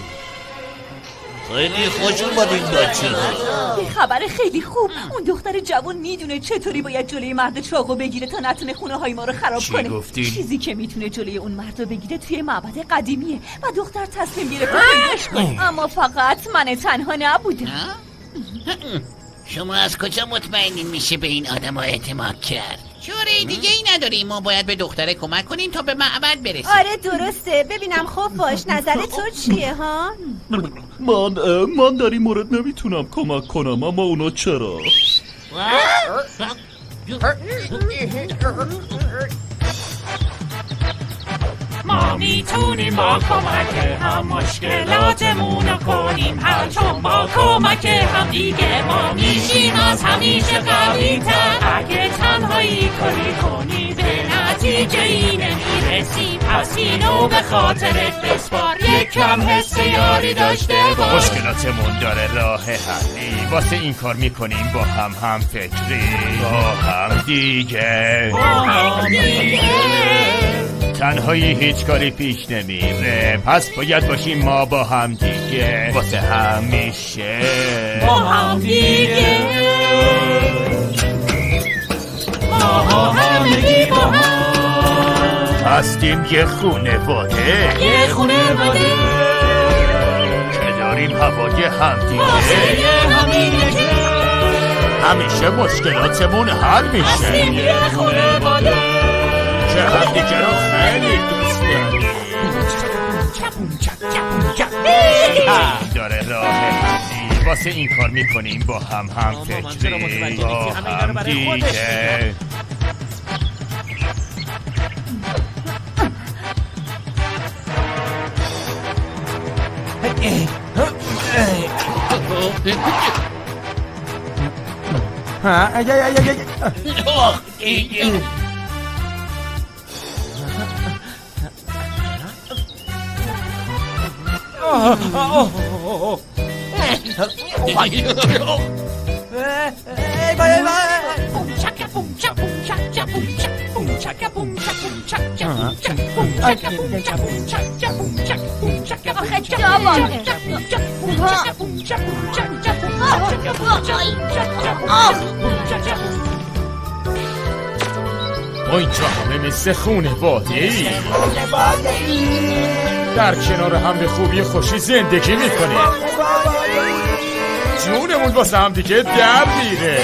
خیلی خوش اومدین بچه ها. یه خبر خیلی خوب. اون دختر جوان میدونه چطوری باید جلوی مرد چاقو بگیره تا نتونه خونه های ما رو خراب چی کنه. گفتی؟ چیزی که میتونه جلوی اون مرد رو بگیره توی معبد قدیمیه و دختر تصمیم گرفت پیداش کنه. اما فقط من تنها نبودم. شما از کجا مطمئنین میشه به این آدم ها اعتماد کرد؟ چاره دیگه ای نداریم، ما باید به دختره کمک کنیم تا به معبد برسیم. آره درسته. ببینم خب باش، نظر تو چیه ها؟ من من در این مورد نمیتونم کمک کنم، اما اونا چرا؟ ما میتونیم با کمک هم مشکلاتمون رو کنیم حل، چون با کمک هم دیگه ما میشیم از همیشه قوی تر. اگه تنهایی کاری کنی به نتیجه ای نمیرسی، پس اینو به خاطرت بسپار، یک کم حس یاری داشته باش. مشکلاتمون داره راه حلی، واسه این کار میکنیم با هم هم فکری، با هم دیگه، با هم دیگه. تنهایی هیچ کاری پیش نمیره، پس باید باشیم ما با هم دیگه، واسه همیشه با هم دیگه. ما همگی با هم هستیم یه خونواده، یه خونواده که داریم هوای هم دیگه، همیشه مشکلاتمون حل میشه. هستیم یه خونواده که هم دیگه رو خیلی دوست داریم. داره راه حلی، واسه این کار میکنیم با هم هم فکری، با هم دیگه. ها ای ای ای ای ما اینجا همه مثل خونواده‌ای در کنار هم به خوبی خوشی زندگی میکنیم، جونمون واسه هم دیگه در میره.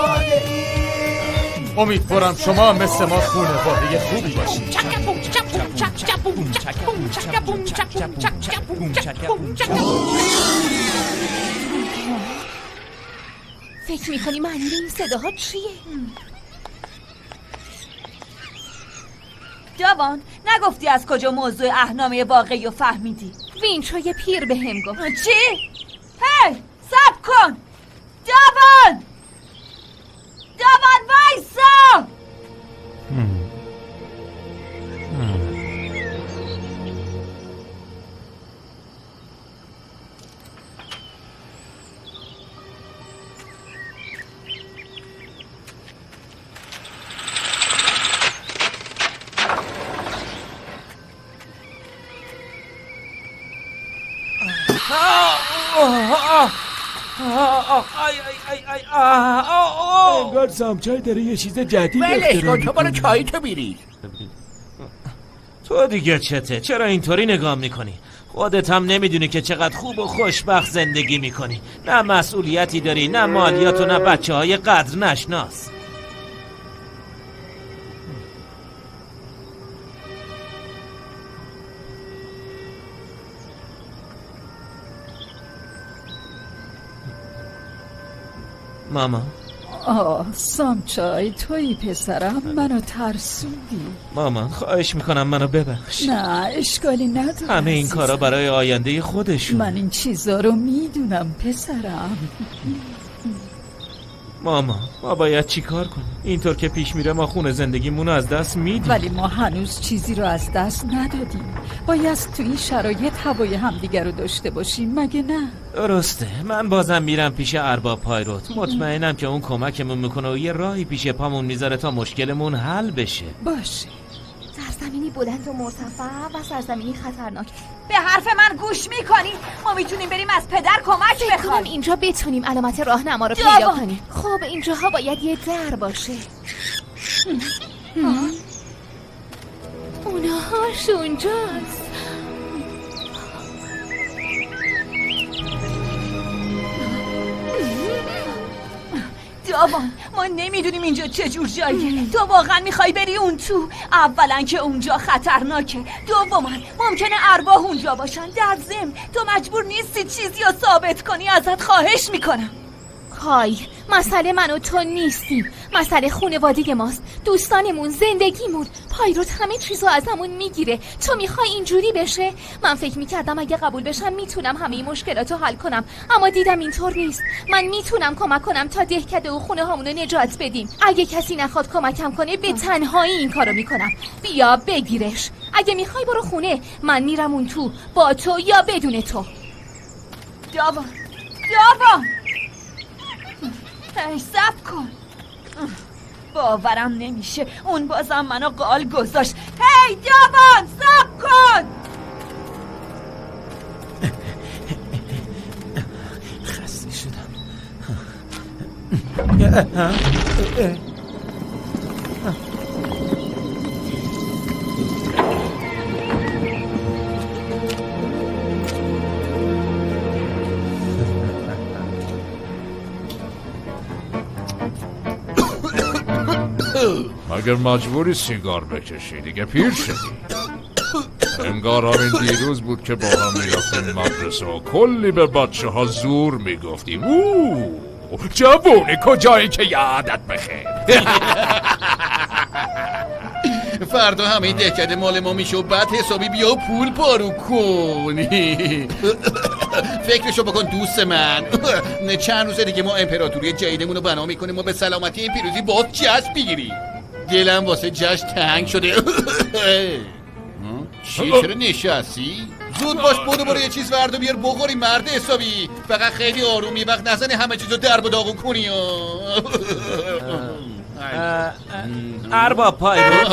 امیدوارم شما مثل ما خونواده خوبی باشید. چک چک بوم چک بوم چک بوم چک بوم چک چک بوم چک بوم چک. فکر میکنی معنی این صداها چیه؟ جوان، نگفتی از کجا موضوع اهنامه واقعی رو فهمیدی؟ وینچو یه پیر به هم گفت. چی؟ هی صبر کن. جوان جوان وایسا. انگار سامچای داره یه چیز جدید ولش کن، تو برو چایی تو بیری. تو دیگه چته؟ چرا اینطوری نگاه میکنی؟ خودت هم نمیدونی که چقدر خوب و خوشبخت زندگی میکنی. نه مسئولیتی داری، نه مالیات و نه بچه های قدر نشناس. ماما آه سامچای توی پسرم، منو ترسوندی. مامان خواهش میکنم منو ببخش. نه اشکالی نداره. همه این کارا برای آینده خودشون. من این چیزا رو میدونم پسرم. ماما ما باید چی کار کنیم؟ اینطور که پیش میره ما خونه زندگیمونو از دست میدیم. ولی ما هنوز چیزی رو از دست ندادیم. باید تو این شرایط هوای همدیگر رو داشته باشیم، مگه نه؟ درسته. من بازم میرم پیش ارباب پایروت. مطمئنم که اون کمکمون میکنه و یه راهی پیش پامون میذاره تا مشکلمون حل بشه. باشه. سرزمینی بلند و مرتفع و سرزمینی خطرناک. به حرف من گوش میکنی؟ ما میتونیم بریم از پدر کمک بخوایم. اینجا بتونیم علامت راهنما رو پیدا کنیم. خب اینجاها باید یه در باشه. اونهاش اونجاست. جوان ما نمیدونیم اینجا چه جور جاییه. تو واقعا میخوای بری اون تو؟ اولا که اونجا خطرناکه، دوما ممکنه ارواح اونجا باشن، در ضمن تو مجبور نیستی چیزی رو ثابت کنی. ازت خواهش میکنم. های مسئله من و تو نیستیم، مسئله خانواده ماست، دوستانمون، زندگیمون. پایروت همه چیزو ازمون میگیره. تو میخوای اینجوری بشه؟ من فکر میکردم اگه قبول بشم میتونم همه این مشکلاتو حل کنم، اما دیدم اینطور نیست. من میتونم کمک کنم تا دهکده و خونه هامونو نجات بدیم. اگه کسی نخواد کمکم کنه به تنهایی این کارو میکنم. بیا بگیرش. اگه میخوای برو خونه، من میرم اون تو با تو یا بدون تو. جوان جوان ای صبر کن. باورم نمیشه اون بازم منو قال گذاشت. هی جوان صبر کن. خسته شدم. مگر مجبوری سیگار بکشی دیگه؟ پیر شدی. انگار همین دیروز بود که با هم میرفتیم مدرسه و کلی به بچه ها زور میگفتیم. اوه جوونی کجایی که یادت بخیر. فردا همه این دهکده مال ما میشه و بعد حسابی بیا پول پارو کنی. فکرشو بکن دوست من. چند روز دیگه ما امپراتوری جدیدمون رو بنا میکنیم و به سلامتی این پیروزی باز جشن بگیریم. دلم واسه جشن تنگ شده. چی چرا نشستی؟ زود باش برو برو یه چیز ورد و بیار بخوری مرد حسابی. فقط خیلی آرومی وقت نزنی همه چیزو درب و داغون کنی. ارباب پایروت.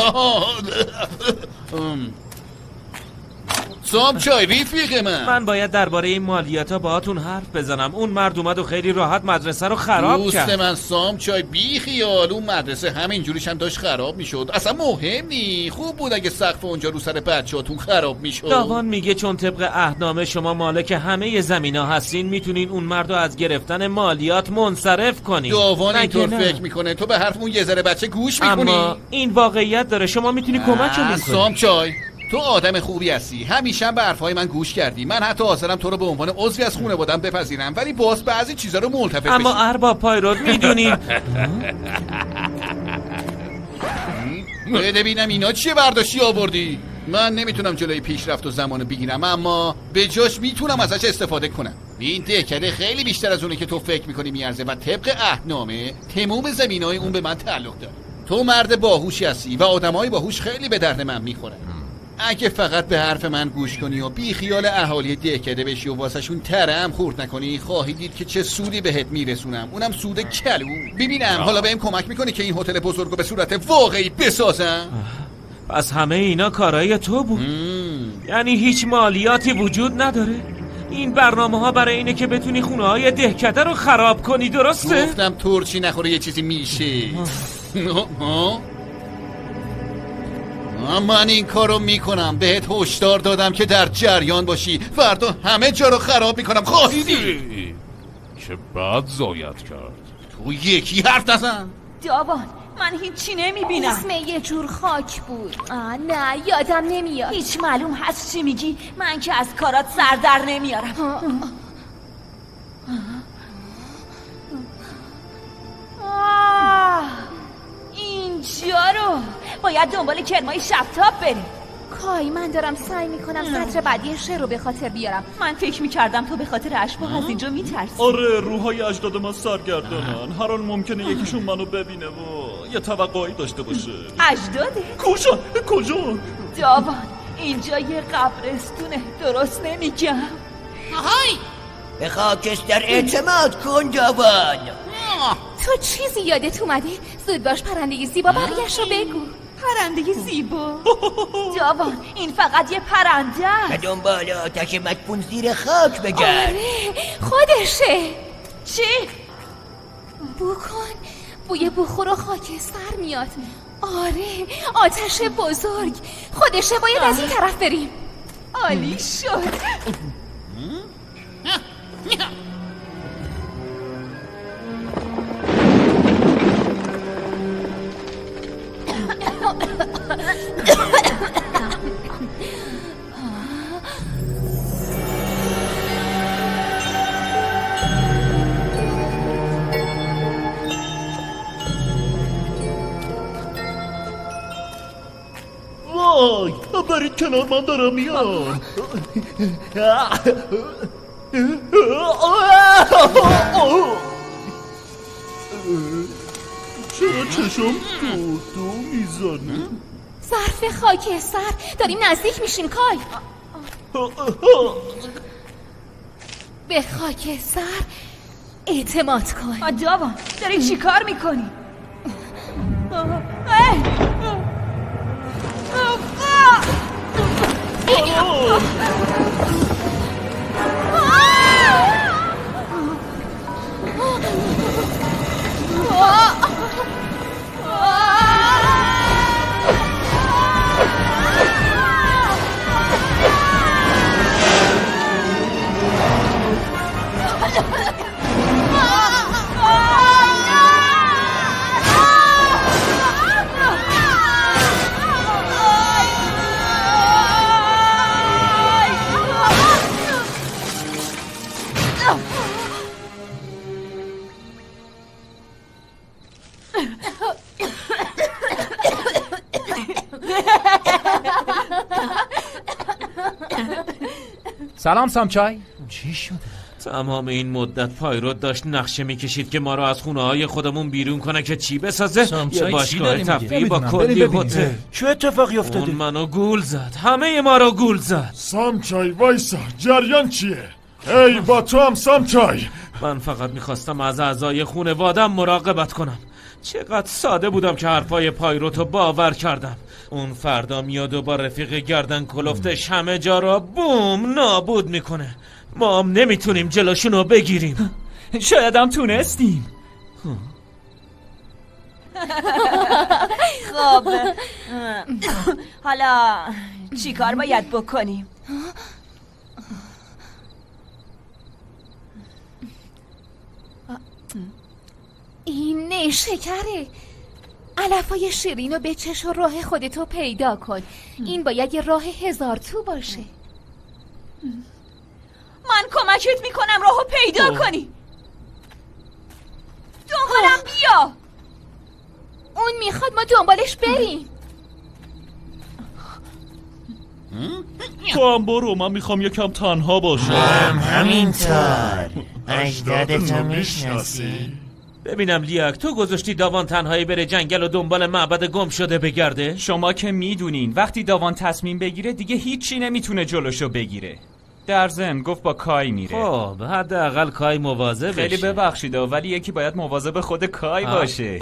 سامچای رفیق من، من باید درباره این مالیاتا باهاتون حرف بزنم. اون مرد اومد و خیلی راحت مدرسه رو خراب دوست کرد. دوست من سامچای بی خیال، اون مدرسه همین جوریش هم داشت خراب میشد. اصلا مهم نی. خوب بود اگه سقف اونجا رو سر بچه‌هاتون خراب میشد. داوان میگه چون طبق اهنامه شما مالک همه زمینا هستین، میتونین اون مردو از گرفتن مالیات منصرف کنین. داوان اینطور فکر میکنه. تو به حرف اون یه ذره بچه گوش میکنی؟ اما این واقعیت داره. شما میتونی کمک کنین. سامچای تو آدم خوبی هستی، همیشه به حرفای من گوش کردی. من حتی حاضرم تو رو به عنوان عضوی از خانواده‌ام بپذیرم، ولی باز بعضی چیزا رو ملتفت بشی. اما ارباب پایروت میدونی بده ببینم اینا چیه برداشتی آوردی؟ من نمیتونم جلوی پیشرفت و زمانو بگیرم، اما به جاش میتونم ازش استفاده کنم. این دهکده خیلی بیشتر از اونه که تو فکر میکنی میارزه و طبق عهدنامه تمام زمینای اون به من تعلق داره. تو مرد باهوشی هستی و آدمای باهوش خیلی به درد من میخورن. اگه فقط به حرف من گوش کنی و بی خیال اهالی دهکده بشی و واسهشون تره هم خورد نکنی، خواهی دید که چه سودی بهت میرسونم، اونم سود کلو. ببینم حالا بهم کمک میکنی که این هتل بزرگو به صورت واقعی بسازم؟ پس همه اینا کارای تو بود. مم. یعنی هیچ مالیاتی وجود نداره؟ این برنامه ها برای اینه که بتونی خونه های دهکده رو خراب کنی، درسته؟ گفتم ترچی نخوره یه چیزی میشه. ها؟ من این کارو میکنم، بهت هشدار دادم که در جریان باشی، فردا همه جا رو خراب میکنم، خواهی دید. چه بد زاید کرد. تو یکی حرف نزن. داوان من هیچی نمیبینم. اسم یه جور خاک بود. آه نه یادم نمیاد. هیچ معلوم هست چی میگی؟ من که از کارات سر در نمیارم. آه اینجا رو باید دنبال کرمای شبتاب بریم. کای من دارم سعی میکنم سطر بعدی شعر رو به خاطر بیارم. من فکر میکردم تو به خاطر اشباح از اینجا میترسی. آره روحای اجداد ما سرگردانن، هر آن ممکنه یکیشون منو ببینه و یه توقعی داشته باشه. اجداده؟ کجا؟ کجا؟ داوان اینجا یه قبرستونه، درست نمیگم؟ آهای به خاکستر اعتماد کن داوان. تو چیزی یادت اومده؟ زود باش پرنده زیبا بقیه‌اش رو بگو. پرنده زیبا؟ داوان این فقط یه پرنده است. به دنبال آتش مدفون زیر خاک بگرد. آره خودشه. چی؟ بو کن، بوی بخور و خاکستر میاد. آره آتش بزرگ خودشه، باید از این طرف بریم. عالی شد. وای برید کنار، من دارم میام. چرا چشم دو دو میزنه؟ ظرف خاکستر داریم نزدیک میشیم کای. به خاکستر اعتماد کن. داوان داری چی کار میکنی؟ سلام سامچای. چی شده؟ تمام این مدت پایروت داشت نقشه میکشید که ما رو از خونه های خودمون بیرون کنه که چی بسازه؟ یه باشگاه تفریحی با کلی هتل. چه اتفاقی افتاده؟ اون منو گول زد، همه ما رو گول زد. سامچای وایسا، جریان چیه؟ ای با تو هم سامچای. من فقط میخواستم از اعضای خونوادم مراقبت کنم. چقدر ساده بودم که حرفای پایروتو باور کردم. اون فردا میاد و با رفیق گردن کلفتش همه جا را بوم نابود میکنه. ما هم نمیتونیم جلوشونو بگیریم. شاید هم تونستیم. خب حالا چی کار باید بکنیم؟ این نیشکره. علفای شیرین رو بچش و راه خودتو پیدا کن. این باید یه راه هزار تو باشه. من کمکت میکنم راهو پیدا اوه. کنی. دنبالم بیا. اون میخواد ما دنبالش بریم. تو هم برو، من میخوام یکم تنها باشم. همینطور. اجدادتو میشناسی؟ ببینم لیاک، تو گذاشتی داوان تنهایی بره جنگل و دنبال معبد گم شده بگرده؟ شما که میدونین وقتی داوان تصمیم بگیره دیگه هیچی نمیتونه جلوشو بگیره. در ضمن گفت با کای میره. خب حداقل کای مواظب بشه. خیلی ببخشید ولی یکی باید مواظب خود کای آه. باشه.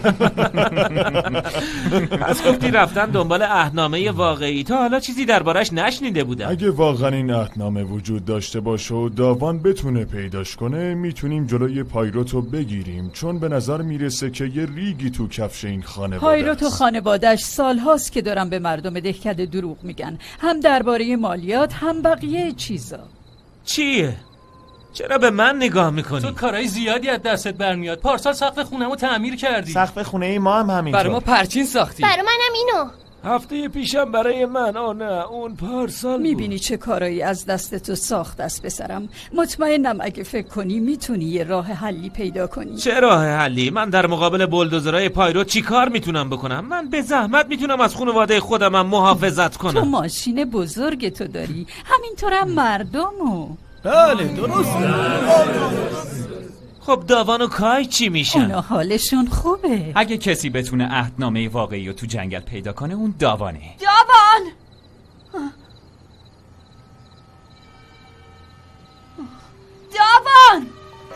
پس گفتی رفتن دنبال عهدنامه واقعی، تا حالا چیزی دربارش نشنیده بودم. اگه واقعا این عهدنامه وجود داشته باشه و داوان بتونه پیداش کنه میتونیم جلوی پایروتو بگیریم، چون به نظر میرسه که یه ریگی تو کفش این خانواده پایروت و خانواده‌اش سالهاست که دارن به مردم دهکده دروغ میگن، هم درباره مالیات هم بقیه چیزا. چیه؟ چرا به من نگاه میکنی؟ تو کارهای زیادی از دستت برمیاد. پارسال سقف خونمو تعمیر کردی. سقف خونه ای ما هم همینطور. برای ما پرچین ساختی. برای منم اینو. هفته پیشم برای من. آه نه اون پارسال. میبینی چه کارایی از دست تو ساخت است پسرم. مطمئنم اگه فکر کنی میتونی یه راه حلی پیدا کنی. چه راه حلی؟ من در مقابل بولدوزرهای پایرو چی کار میتونم بکنم؟ من به زحمت میتونم از خانواده خودم هم محافظت کنم. تو ماشین بزرگ تو داری، همینطورم مردمو. بله درسته. خب داوان و کای چی میشن؟ اونا حالشون خوبه. اگه کسی بتونه عهدنامه واقعی رو تو جنگل پیدا کنه اون داوانه. داوان داوان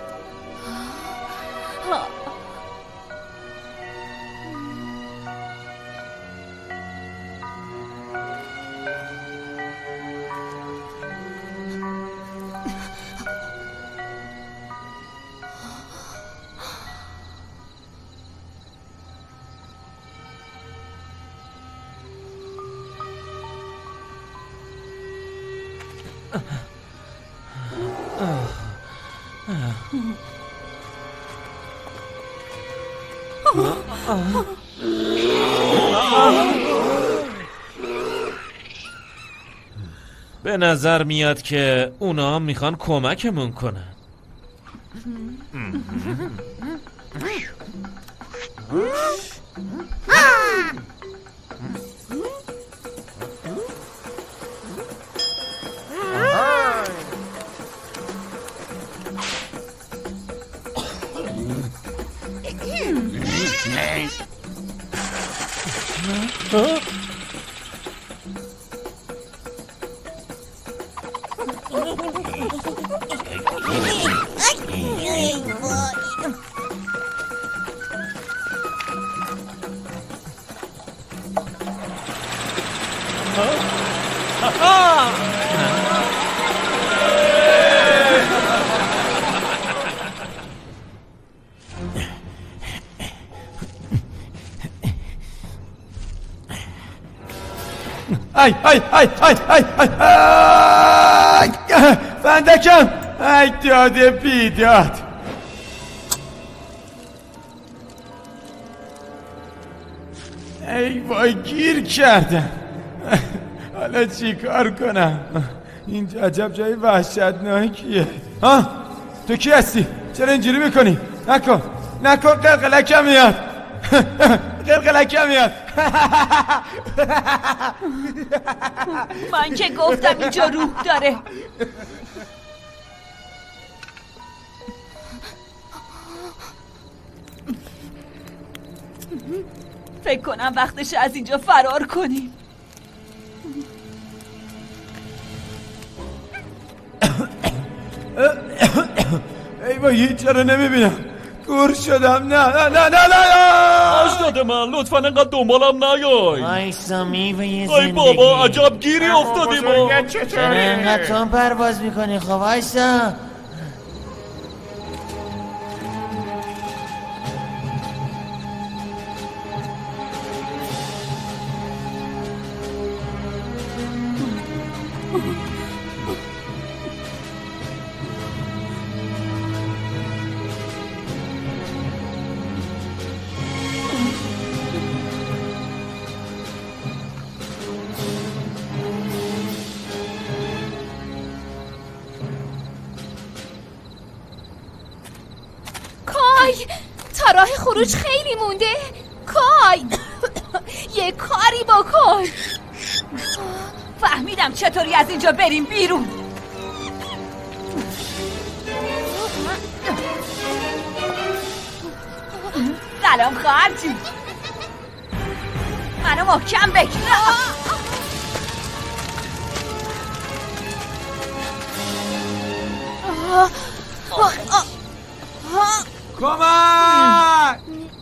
به نظر میاد که اونا هم میخوان کمکمون کنن. ای ای ای ای ای ای فندکم ای داده بیداد. ای وای گیر کردم. حالا چی کار کنم؟ این عجب جای وحشتناکیه. ها تو کی هستی؟ چرا اینجوری میکنی؟ نکن نکن قلقلکم میاد. قلقلکم میاد. من که گفتم اینجا روح داره. فکر کنم وقتش از اینجا فرار کنیم. ای وای هیچ چرا نمیبینم. گور شدم. نه نه نه نه نه اجداد من لطفا انقدر دنبالم نیای. وایسا میوه زندگی. ای بابا عجب گیری افتادیم. چرا انقدر تو پرواز میکنی؟ خب وایسا. کای تا راه خروج خیلی مونده. کای یه کاری بکن. فهمیدم چطوری از اینجا بریم بیرون. سلام خواهر جون، منو محکم بگیر. کمک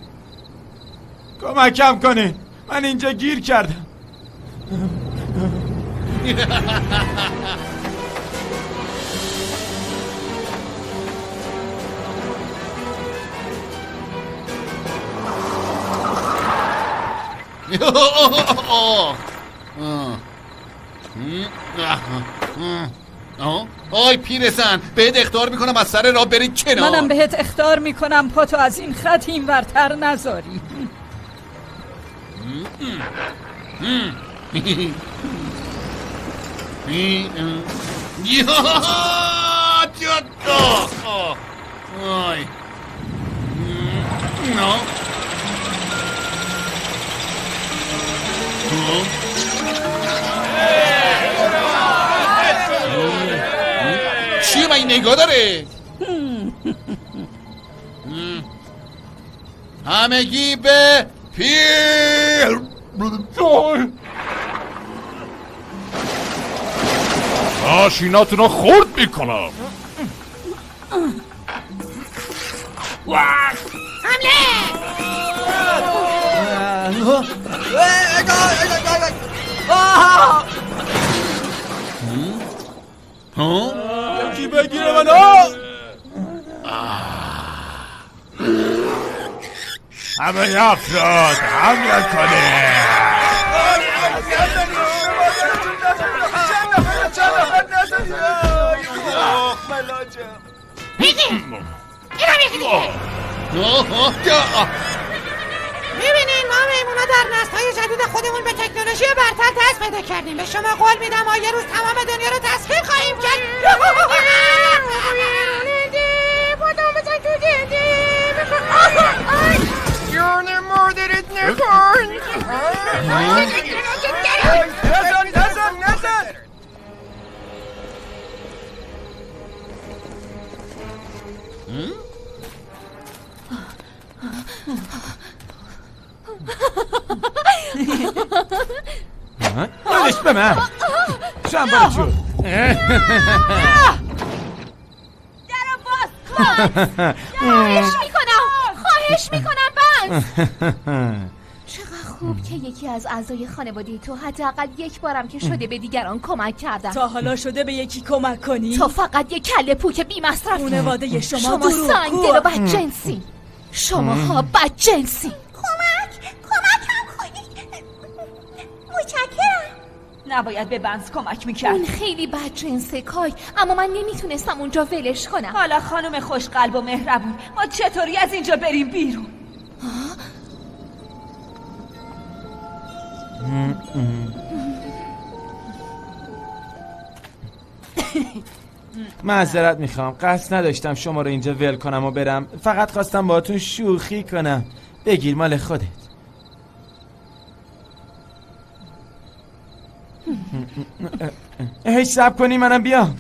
کمکم کنین، من اینجا گیر کردم. آی پیرزن، بهت اخطار میکنم از سر راه بری کنار. منم بهت اخطار میکنم پاتو از این خط این ورتر نذاری. آی نه چیه من این نگاه داره؟ همگی به پیر ماشیناتون رو خورد میکنم. یکی بگیره منو. همه افراد حمله کنه. میبینین ما میمونا در نسل‌های جدید خودمون به تکنولوژی برتر دست پیدا کردیم. به شما قول میدم ما یه روز تمام دنیا رو تسخیر خواهیم کرد. جون مادرت نکن. نزن نزن نزن. دادش به من شنبال جو. درو باز کن. خواهش میکنم خواهش میکنم بس. چقدر خوب که یکی از اعضای خانواده تو حداقل یک بارم که شده به دیگران کمک کردن. تا حالا شده به یکی کمک کنی؟ تو فقط یک کله پوک بی مصرف. خانواده شما شما سنگدل و بدجنسی. شماها بدجنسی. کمک کمکم کنید. متشکرم. نباید به بنز کمک میکرد. اون خیلی بدجنسه کای، اما من نمیتونستم اونجا ولش کنم. حالا خانم خوشقلب و مهربون، ما چطوری از اینجا بریم بیرون؟ معذرت میخوام، قصد نداشتم شما رو اینجا ول کنم و برم. فقط خواستم باهاتون شوخی کنم. بگیر مال خودت. هیچ صبر کنی منم بیام.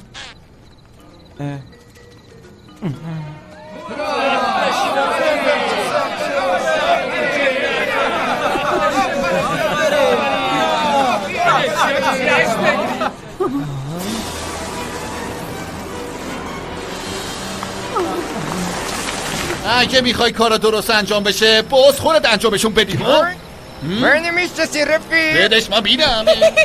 اگه میخوای کارا درست انجام بشه باز خودت انجامشون بدی. ها من نمیشناسی رفیق. بدش ما بینم.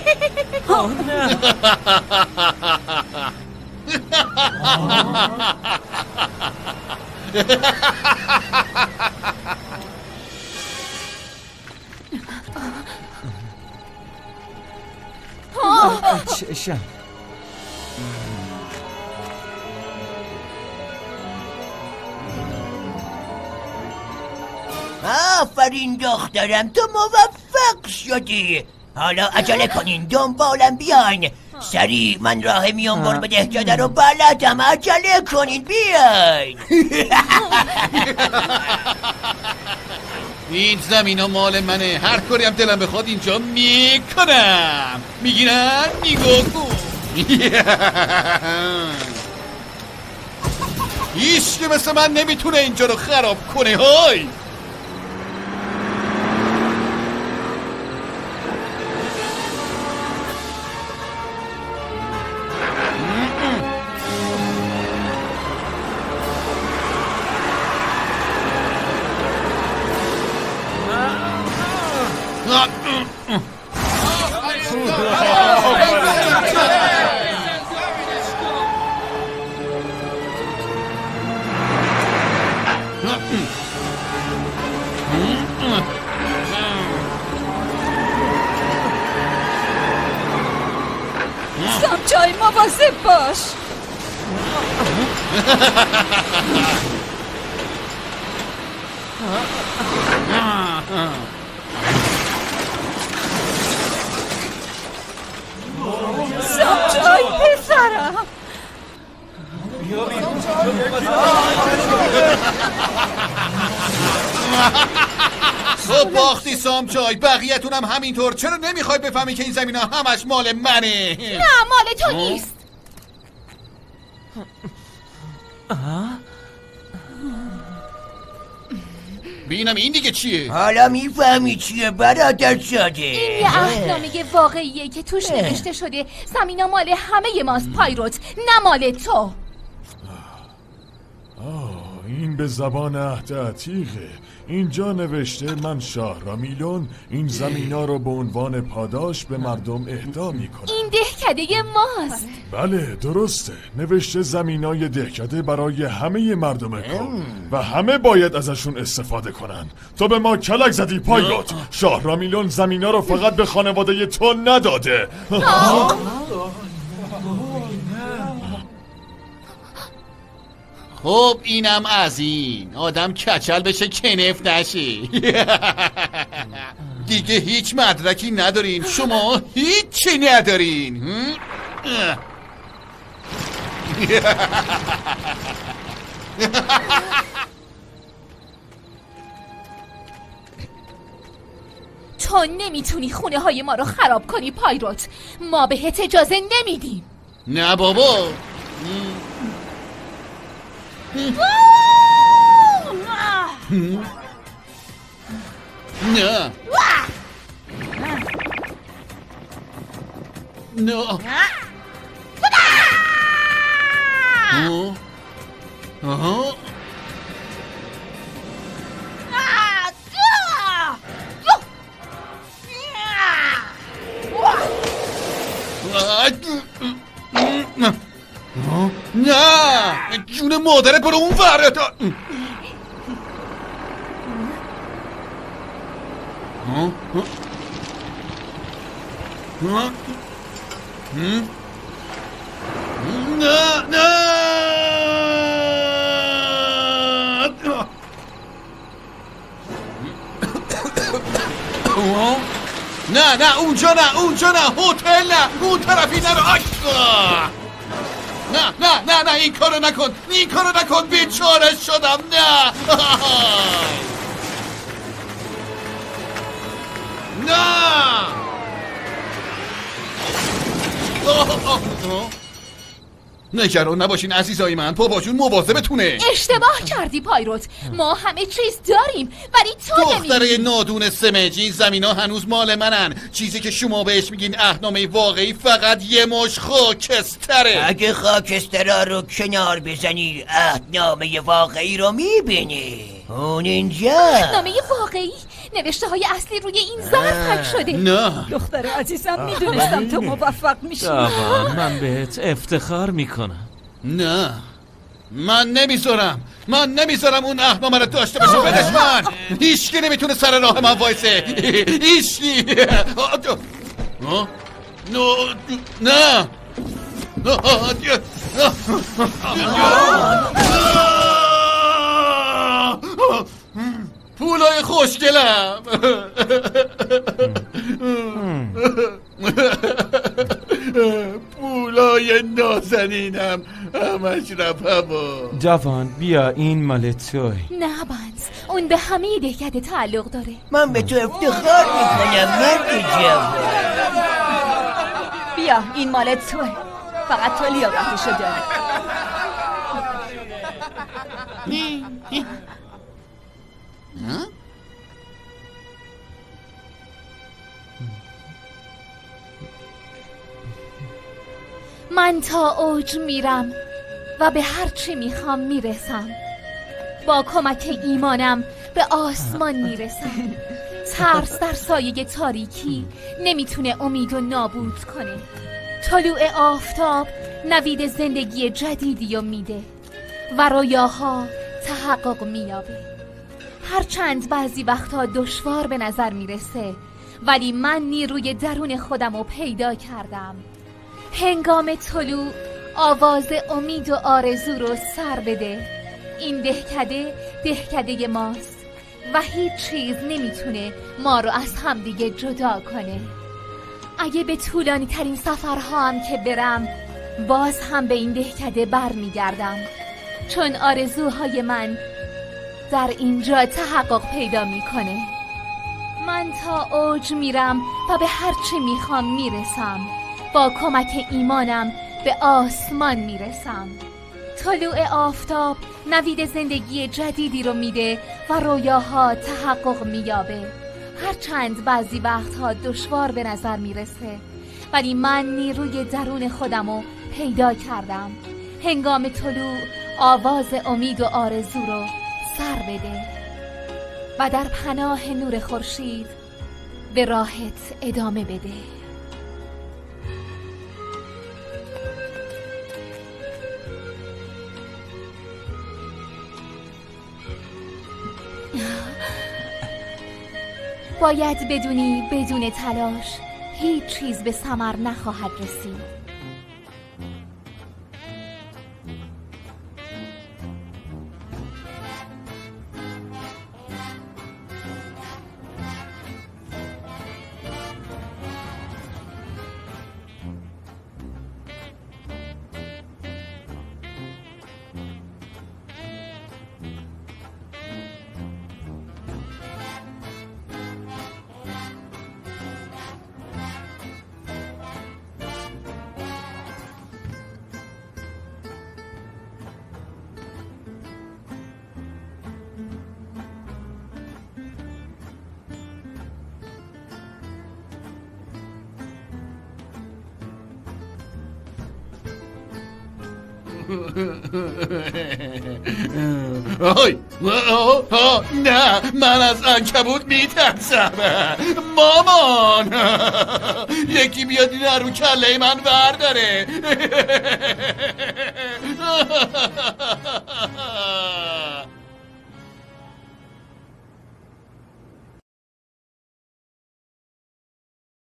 چشم. آفرین دخترم، تو موفق شدی. حالا عجله کنین، دنبالم بیاین. سریع من راه میانبار به دهکده رو بلدم، عجله کنین بیاین. این زمین ها مال منه، هر کاری هم دلم بخواد اینجا میکنم. میگیرن نگاه کن. هیچ که مثل من نمیتونه اینجا رو خراب کنه. های سامچای مواظب باش. سامچای پسرم. خب باختی سامچای، بقیه‌تون هم همینطور. چرا نمیخوای بفهمی که این زمین ها همش مال منه؟ نه مال تو نیست. ببینم این دیگه چیه؟ حالا میفهمی چیه برادر زاده؟ این یه عهدنامه واقعیه که توش نوشته شده زمینا مال همه ماست پایروت، نه مال تو. آه این به زبان عهد عتیقه. اینجا نوشته من شاهرامیلون این زمینا رو به عنوان پاداش به مردم اهدا میکنم. این دهکده ماست. بله درسته، نوشته زمینای دهکده برای همه مردم کن و همه باید ازشون استفاده کنن. تو به ما کلک زدی پایلوت. شاهرامیلون زمینا رو فقط به خانواده تو نداده. خب اینم از این. آدم کچل بشه کنف نشه. دیگه هیچ مدرکی ندارین. شما هیچی ندارین. تو نمیتونی خونه های ما رو خراب کنی پایروت. ما بهت اجازه نمیدیم. نه بابا. نه نه آها نه جون مادرت برو اون ور. نه نه نه نه اونجا نه اونجا نه هتل نه اون طرفی نرو. نه نه نه نه این کارو نکن این کارو نکن بیچاره شدم. نه نه نگران نباشین عزیزای من، بابا جون مواظبتونه. اشتباه کردی پایروت، ما همه چیز داریم ولی تو نمیدونی. دختره نادون سمجی، این زمین ها هنوز مال منن. چیزی که شما بهش میگین عهدنامه واقعی فقط یه مش خاکستره. اگه خاکستره رو کنار بزنی عهدنامه واقعی رو میبینی. اون اینجا عهدنامه واقعی نوشته های اصلی روی این ظرف حک شده. نه دختر عزیزم میدونستم تو موفق میشی. داوان من بهت افتخار میکنم. نه من نمیذارم من نمیذارم اون عهدنامه رو داشته باشه. بدش من. هیچکی نمیتونه سر راه من وایسه. هیچکی. نه نه پولای خوشگلم. های نازنینم همش رفت هوا. جوان بیا این مال توی. نه بنز، اون به همه دهکده تعلق داره. من به تو افتخار میکنم مرد جوان. بیا این مال توی، فقط تو لیاقتشو داری. من تا اوج میرم و به هر چی میخوام میرسم. با کمک ایمانم به آسمان میرسم. ترس در سایه تاریکی نمیتونه امید و نابود کنه. طلوع آفتاب نوید زندگی جدیدی رو میده و رویاها تحقق مییابه. هرچند بعضی وقتا دشوار به نظر میرسه، ولی من نیروی درون خودم رو پیدا کردم. هنگام طلوع آواز امید و آرزو رو سر بده. این دهکده دهکده ماست و هیچ چیز نمیتونه ما رو از همدیگه جدا کنه. اگه به طولانی ترین سفرها هم که برم، باز هم به این دهکده بر میگردم، چون آرزوهای من در اینجا تحقق پیدا میکنه. من تا اوج میرم و به هر چی میخوام میرسم. با کمک ایمانم به آسمان میرسم. طلوع آفتاب نوید زندگی جدیدی رو میده و رویاها تحقق مییابه. هرچند بعضی وقتها دشوار به نظر میرسه، ولی من نیروی درون خودم رو پیدا کردم. هنگام طلوع آواز امید و آرزو رو سر بده و در پناه نور خورشید به راحت ادامه بده. باید بدونی بدون تلاش هیچ چیز به ثمر نخواهد رسید. آی نه، من از عنکبوت میترسم. مامان یکی بیاد این رو کله من برداره.